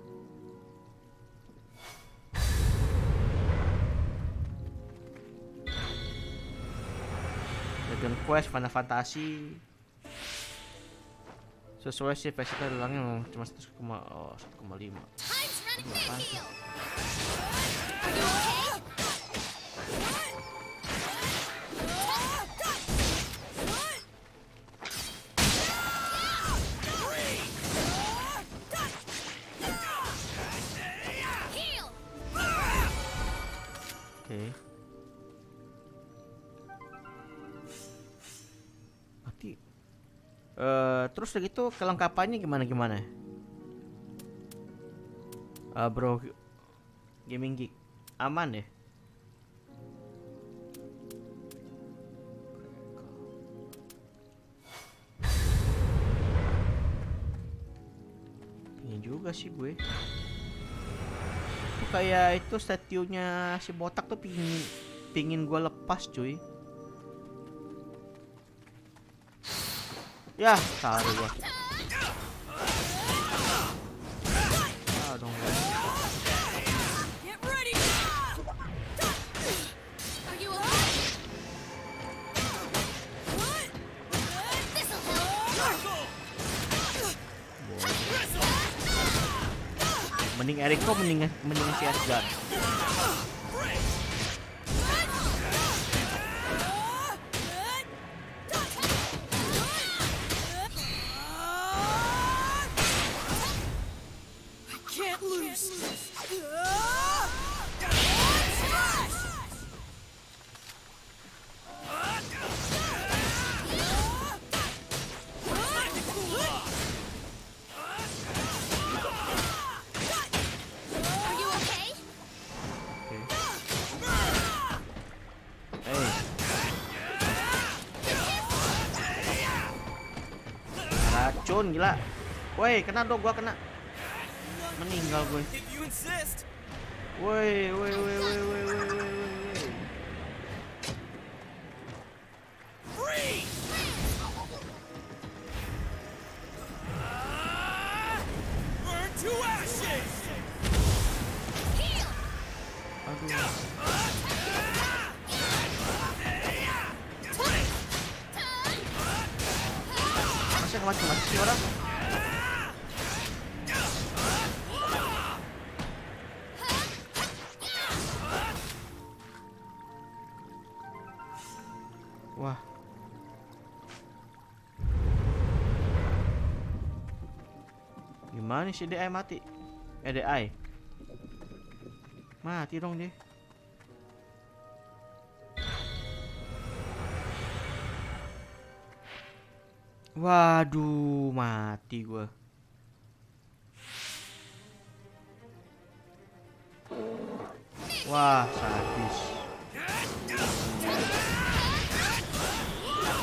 Dragon Quest, Final Fantasy. Sesuai sih versi dalangnya cuma satu koma lima. Oke. Mati. Uh, terus begitu kelengkapannya gimana gimana? Uh, bro, Gaming Geek aman ya? Ini juga sih gue. Kayak itu statue-nya si botak tuh pingin pingin gue lepas cuy. Ya taruh gua. Ah dong. Mending Eriko mending mending si Asgard. Racun gila. Woi, kena dong gua kena. Meninggal gue. Woi, woi, woi, woi, woi, woi, woi, woi. Burn to ashes. Aduh. Masih mati-mati sih orang. Wah. Gimana sih D I mati? Eh D I. Mati dong dia. Waduh, mati gua. Wah, sadis.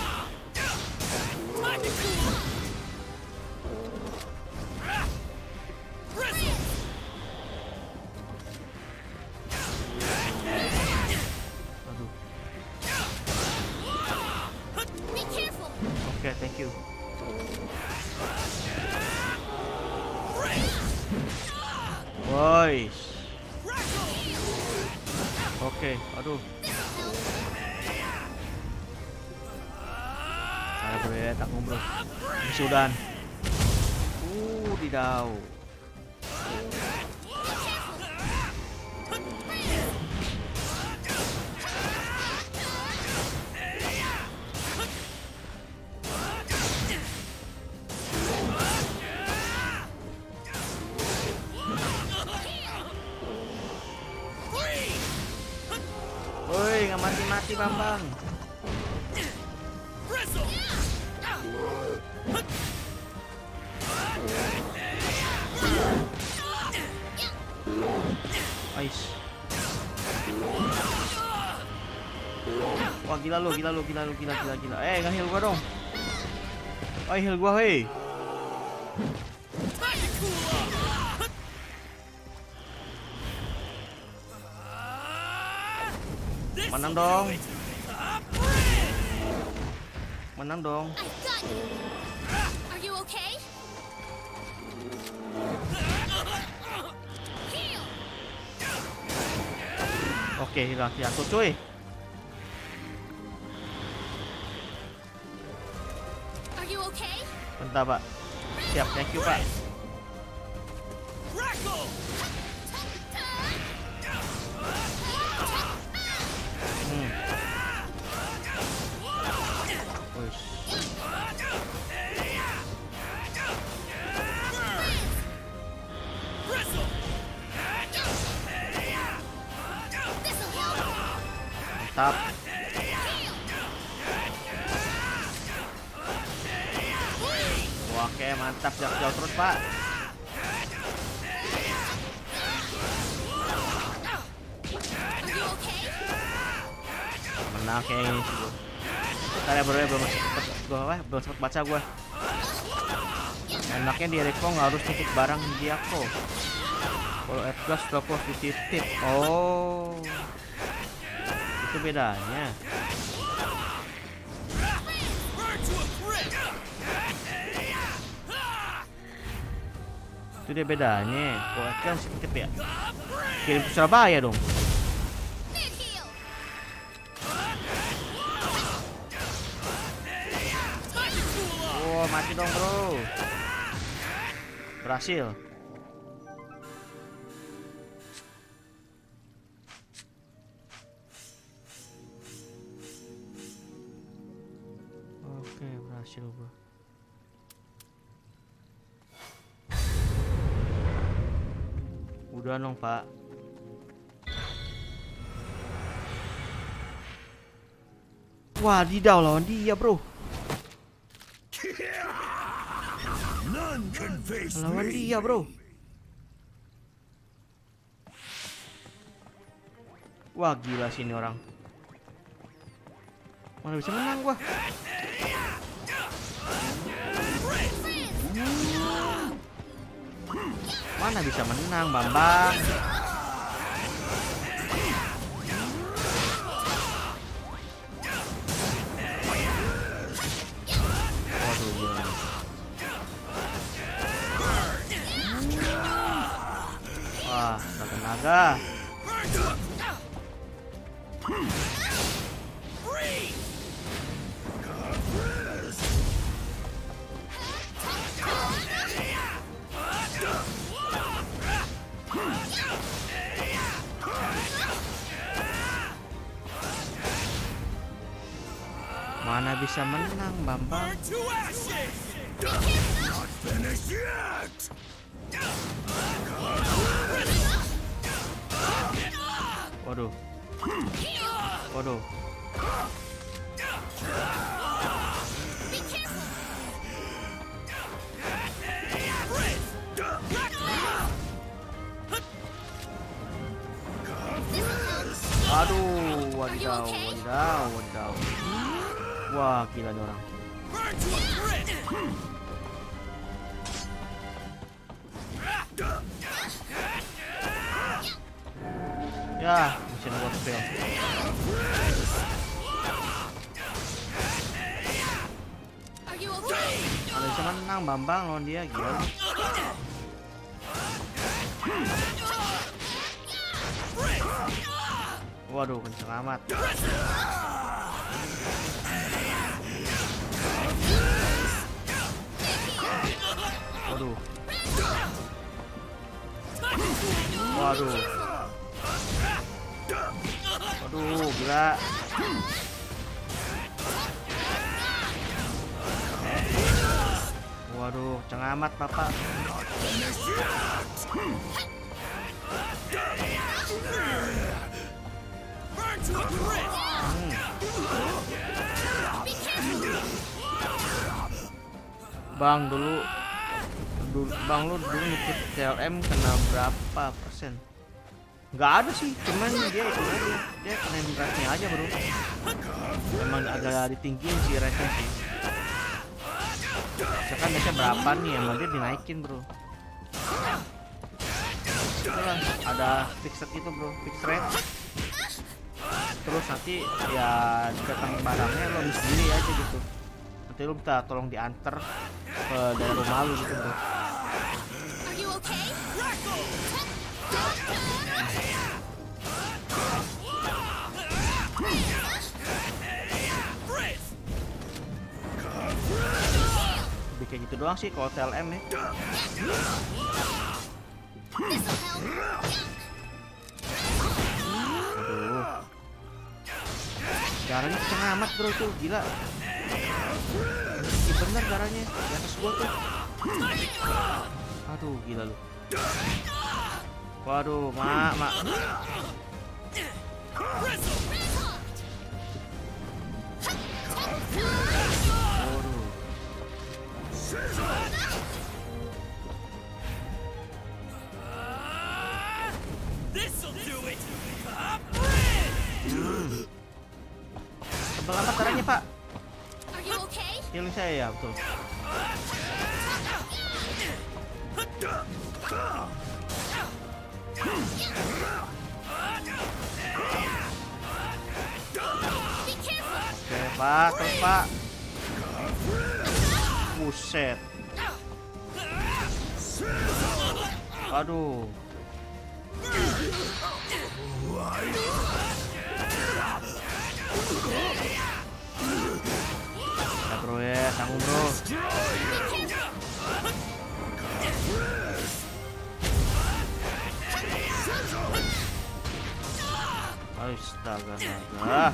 Oke, aduh. Saya bro ya, tak ngobrol. Sudan. Uh, didau. Woi, nggak mati-mati Bambang. Ais. Wah gila lu, gila lu, gila lu, gila gila gila. Eh, nggak heal gua dong. Oh, heal gua hei. Menang dong. Menang dong. Are you okay? Oke, hilang jatuh cuy. Are you okay? Bentar, Pak. Siap, thank you, Pak. Hmm. Uish. Mantap. Oke, mantap, jauh-jauh terus, Pak. Menang kayaknya ini sih, bro. Ntar ya bro, ya belum sempet gua apa? Belum sempet baca gua. Enaknya di Rico nggak harus titip barang di aku. Kalau Edgar sudah pos dititip. Oh, itu bedanya. Itu dia bedanya. Kalau Edgar harus titip ya. Kirim ke Surabaya dong. Oh, mati dong bro. Berhasil. Oke, berhasil bro. Udah dong Pak. Wadidaw, lawan dia bro. Lawan dia bro. Wah gila sih ini orang. Mana bisa menang gua. Mana bisa menang Bambang. Waduh gila. Wah, tenaga. Mana bisa menang Bambang. Waduh. Waduh. Aduh, wadidaw, wadidaw, wadidaw. Wah, gila nih orang. Ya, mesin buat fail. Ada bisa menang Bambang lawan dia, gila. Waduh, kenceng amat. Waduh. Waduh. Waduh, gila. Waduh, kenceng amat, Bapak. Hmm. Bang dulu, dulu bang lu dulu ikut T L M kena berapa persen? Nggak ada sih, cuman dia itu aja, dia kena rate-nya aja bro. Emang agak ditinggiin sih rate-nya sih. Sekarang biasanya berapa nih, emang dia dinaikin bro. Itulah, ada fixed itu bro, fixed rate. Terus nanti ya datang barangnya lo ambil sendiri aja gitu. Nanti lo minta tolong diantar ke daerah rumah lo gitu bro. Lebih kayak gitu doang sih kalau T L M ya. Aduh. Darahnya kenceng amat bro tuh, gila. Ini bener darahnya di atas gua tuh. Aduh, gila lu. Waduh, mak, mak. Waduh. Hmm. Tebal amat darahnya, Pak. Healing saya ya, betul. Oke, Pak, terus Pak. Buset. Aduh. Ya bro ya, tanggung bro. Astaga naga.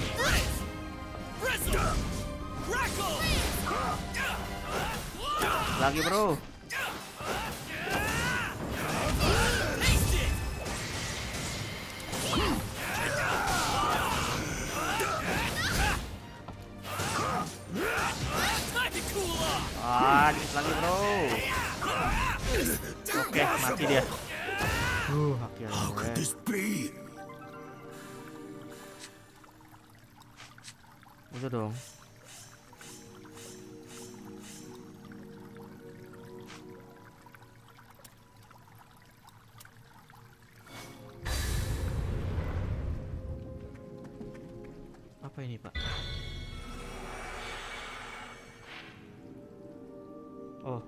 Lagi bro. Ah, dikit lagi bro. Oke, mati dia. Uh, akhirnya. Udah dong. Apa ini, Pak? Oh.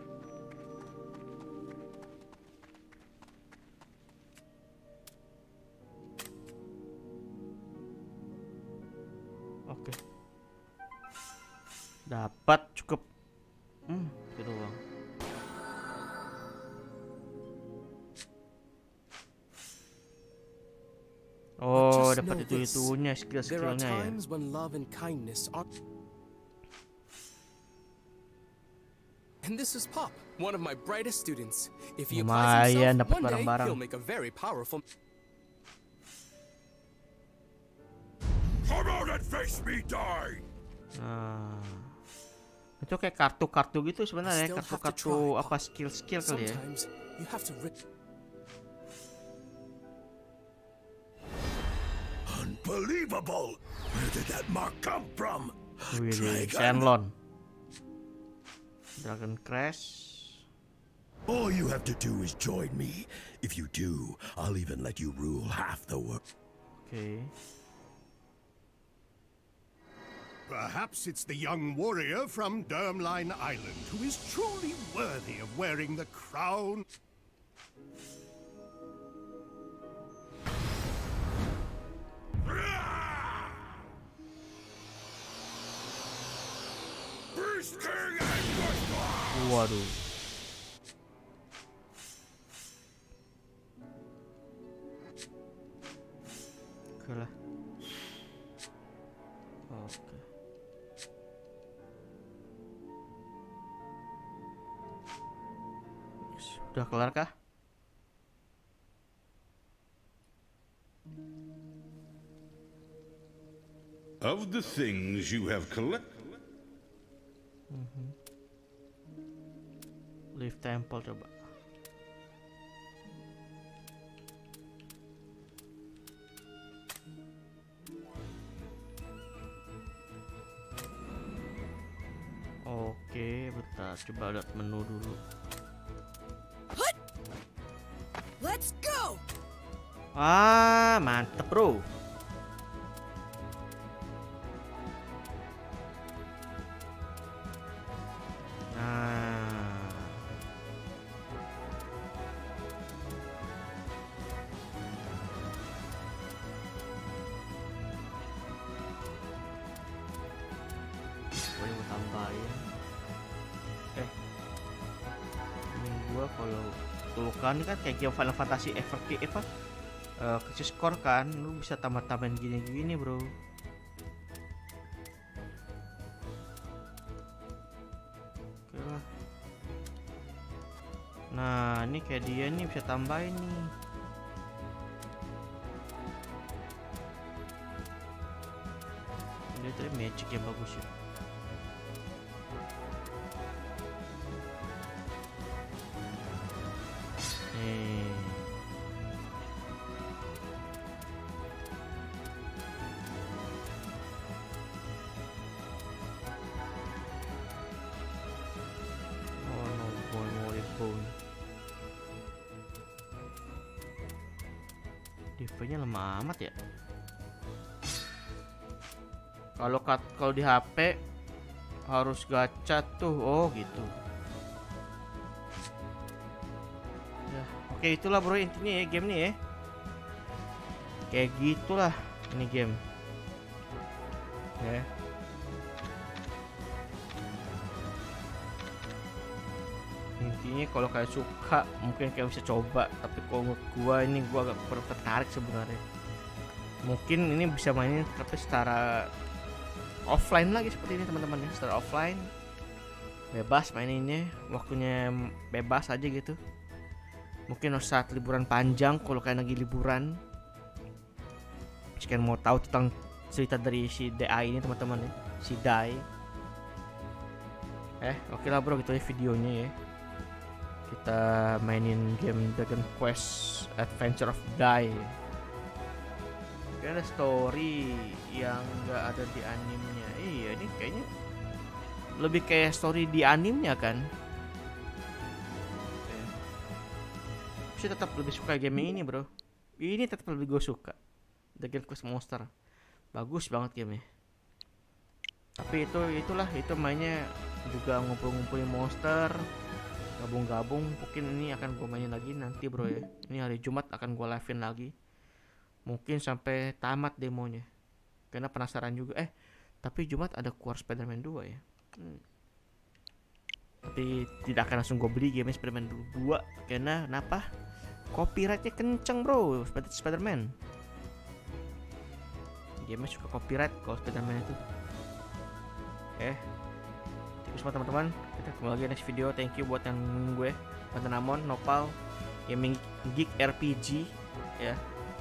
Oke. Dapat cukup. Hmm, itu doang. Oh, dapat itu itunya skill-skillnya ya. And this is Pop, one of my brightest students. If he applies himself, one day he'll make a very powerful. Come out and face me, die. Nah, itu kayak kartu-kartu gitu sebenarnya, kartu-kartu apa skill-skill kali ya. Unbelievable! Where did that mark come from? Wih, Shenlong. Dragon Crash. All you have to do is join me. If you do, I'll even let you rule half the world. Okay. Perhaps it's the young warrior from Durmline Island who is truly worthy of wearing the crown. Waduh. Oke lah. Oke. Sudah kelar kah? Of the things you have collected. Mm-hmm. Leaf Temple coba. Oke, bentar, coba lihat menu dulu. Let's go. Ah, mantep bro. Nah, boleh gue tambahin. Eh, ini gua kalau pelukan ini kan kayak game Final Fantasy Ever apa? Uh, kecil skor kan, lu bisa tambah-tambahin gini-gini bro. Oke lah. Nah ini kayak dia nih bisa tambahin nih. Ini tuh magic yang bagus ya. Nih. D V-nya lemah amat ya. Kalau kalau di H P harus gacha tuh. Oh gitu. Ya, oke itulah bro intinya ya game nih ya. Kayak gitulah ini game. Ya. Intinya kalau kayak suka mungkin kayak bisa coba, tapi kalau gua ini gua agak tertarik sebenarnya. Mungkin ini bisa mainin tapi secara offline lagi seperti ini teman-teman ya, secara offline bebas maininnya, waktunya bebas aja gitu. Mungkin saat liburan panjang kalau kayak lagi liburan. Sekian mau tahu tentang cerita dari si D A ini teman-teman ya, si Dai. Eh oke lah bro gitu ya videonya ya. Kita mainin game Dragon Quest Adventure of Dai. Ini ada story yang nggak ada di animenya. Iya ini kayaknya lebih kayak story di animenya kan. Saya tetap lebih suka game ini bro. Ini tetap lebih gue suka Dragon Quest Monster. Bagus banget gamenya. Tapi itu itulah itu mainnya juga ngumpul-ngumpulin monster, gabung-gabung. Mungkin ini akan gue mainin lagi nanti bro ya. Ini hari Jumat akan gue live-in lagi. Mungkin sampai tamat demonya. Karena penasaran juga. Eh tapi Jumat ada keluar Spider-Man dua ya. Hmm. Tapi tidak akan langsung gue beli game Spider-Man dua. Karena kenapa? Copyrightnya kenceng bro Spider-Man. Game suka copyright kalau Spider-Man itu. Eh thank you semua teman-teman. Kita ketemu lagi next video. Thank you buat yang gue Pantanamon, Nopal, Gaming Geek R P G ya.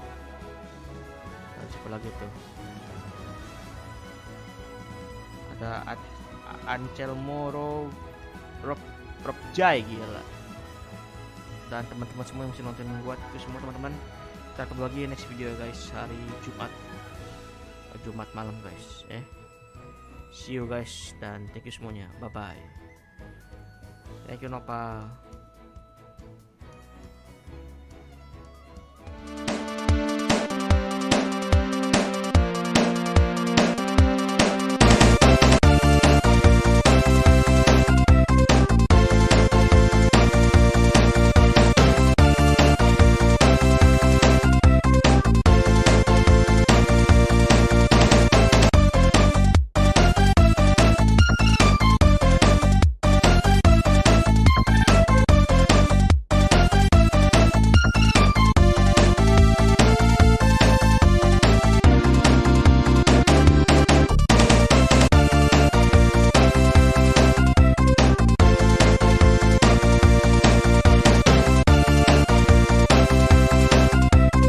Ada siapa lagi tuh? Ada Ancelmoro, Rob Rob Jai gila. Dan teman-teman semua yang masih nonton gue itu semua teman-teman. Kita ketemu lagi next video guys hari Jumat. Jumat malam guys eh. See you guys dan thank you semuanya. Bye bye. Thank you Nopal.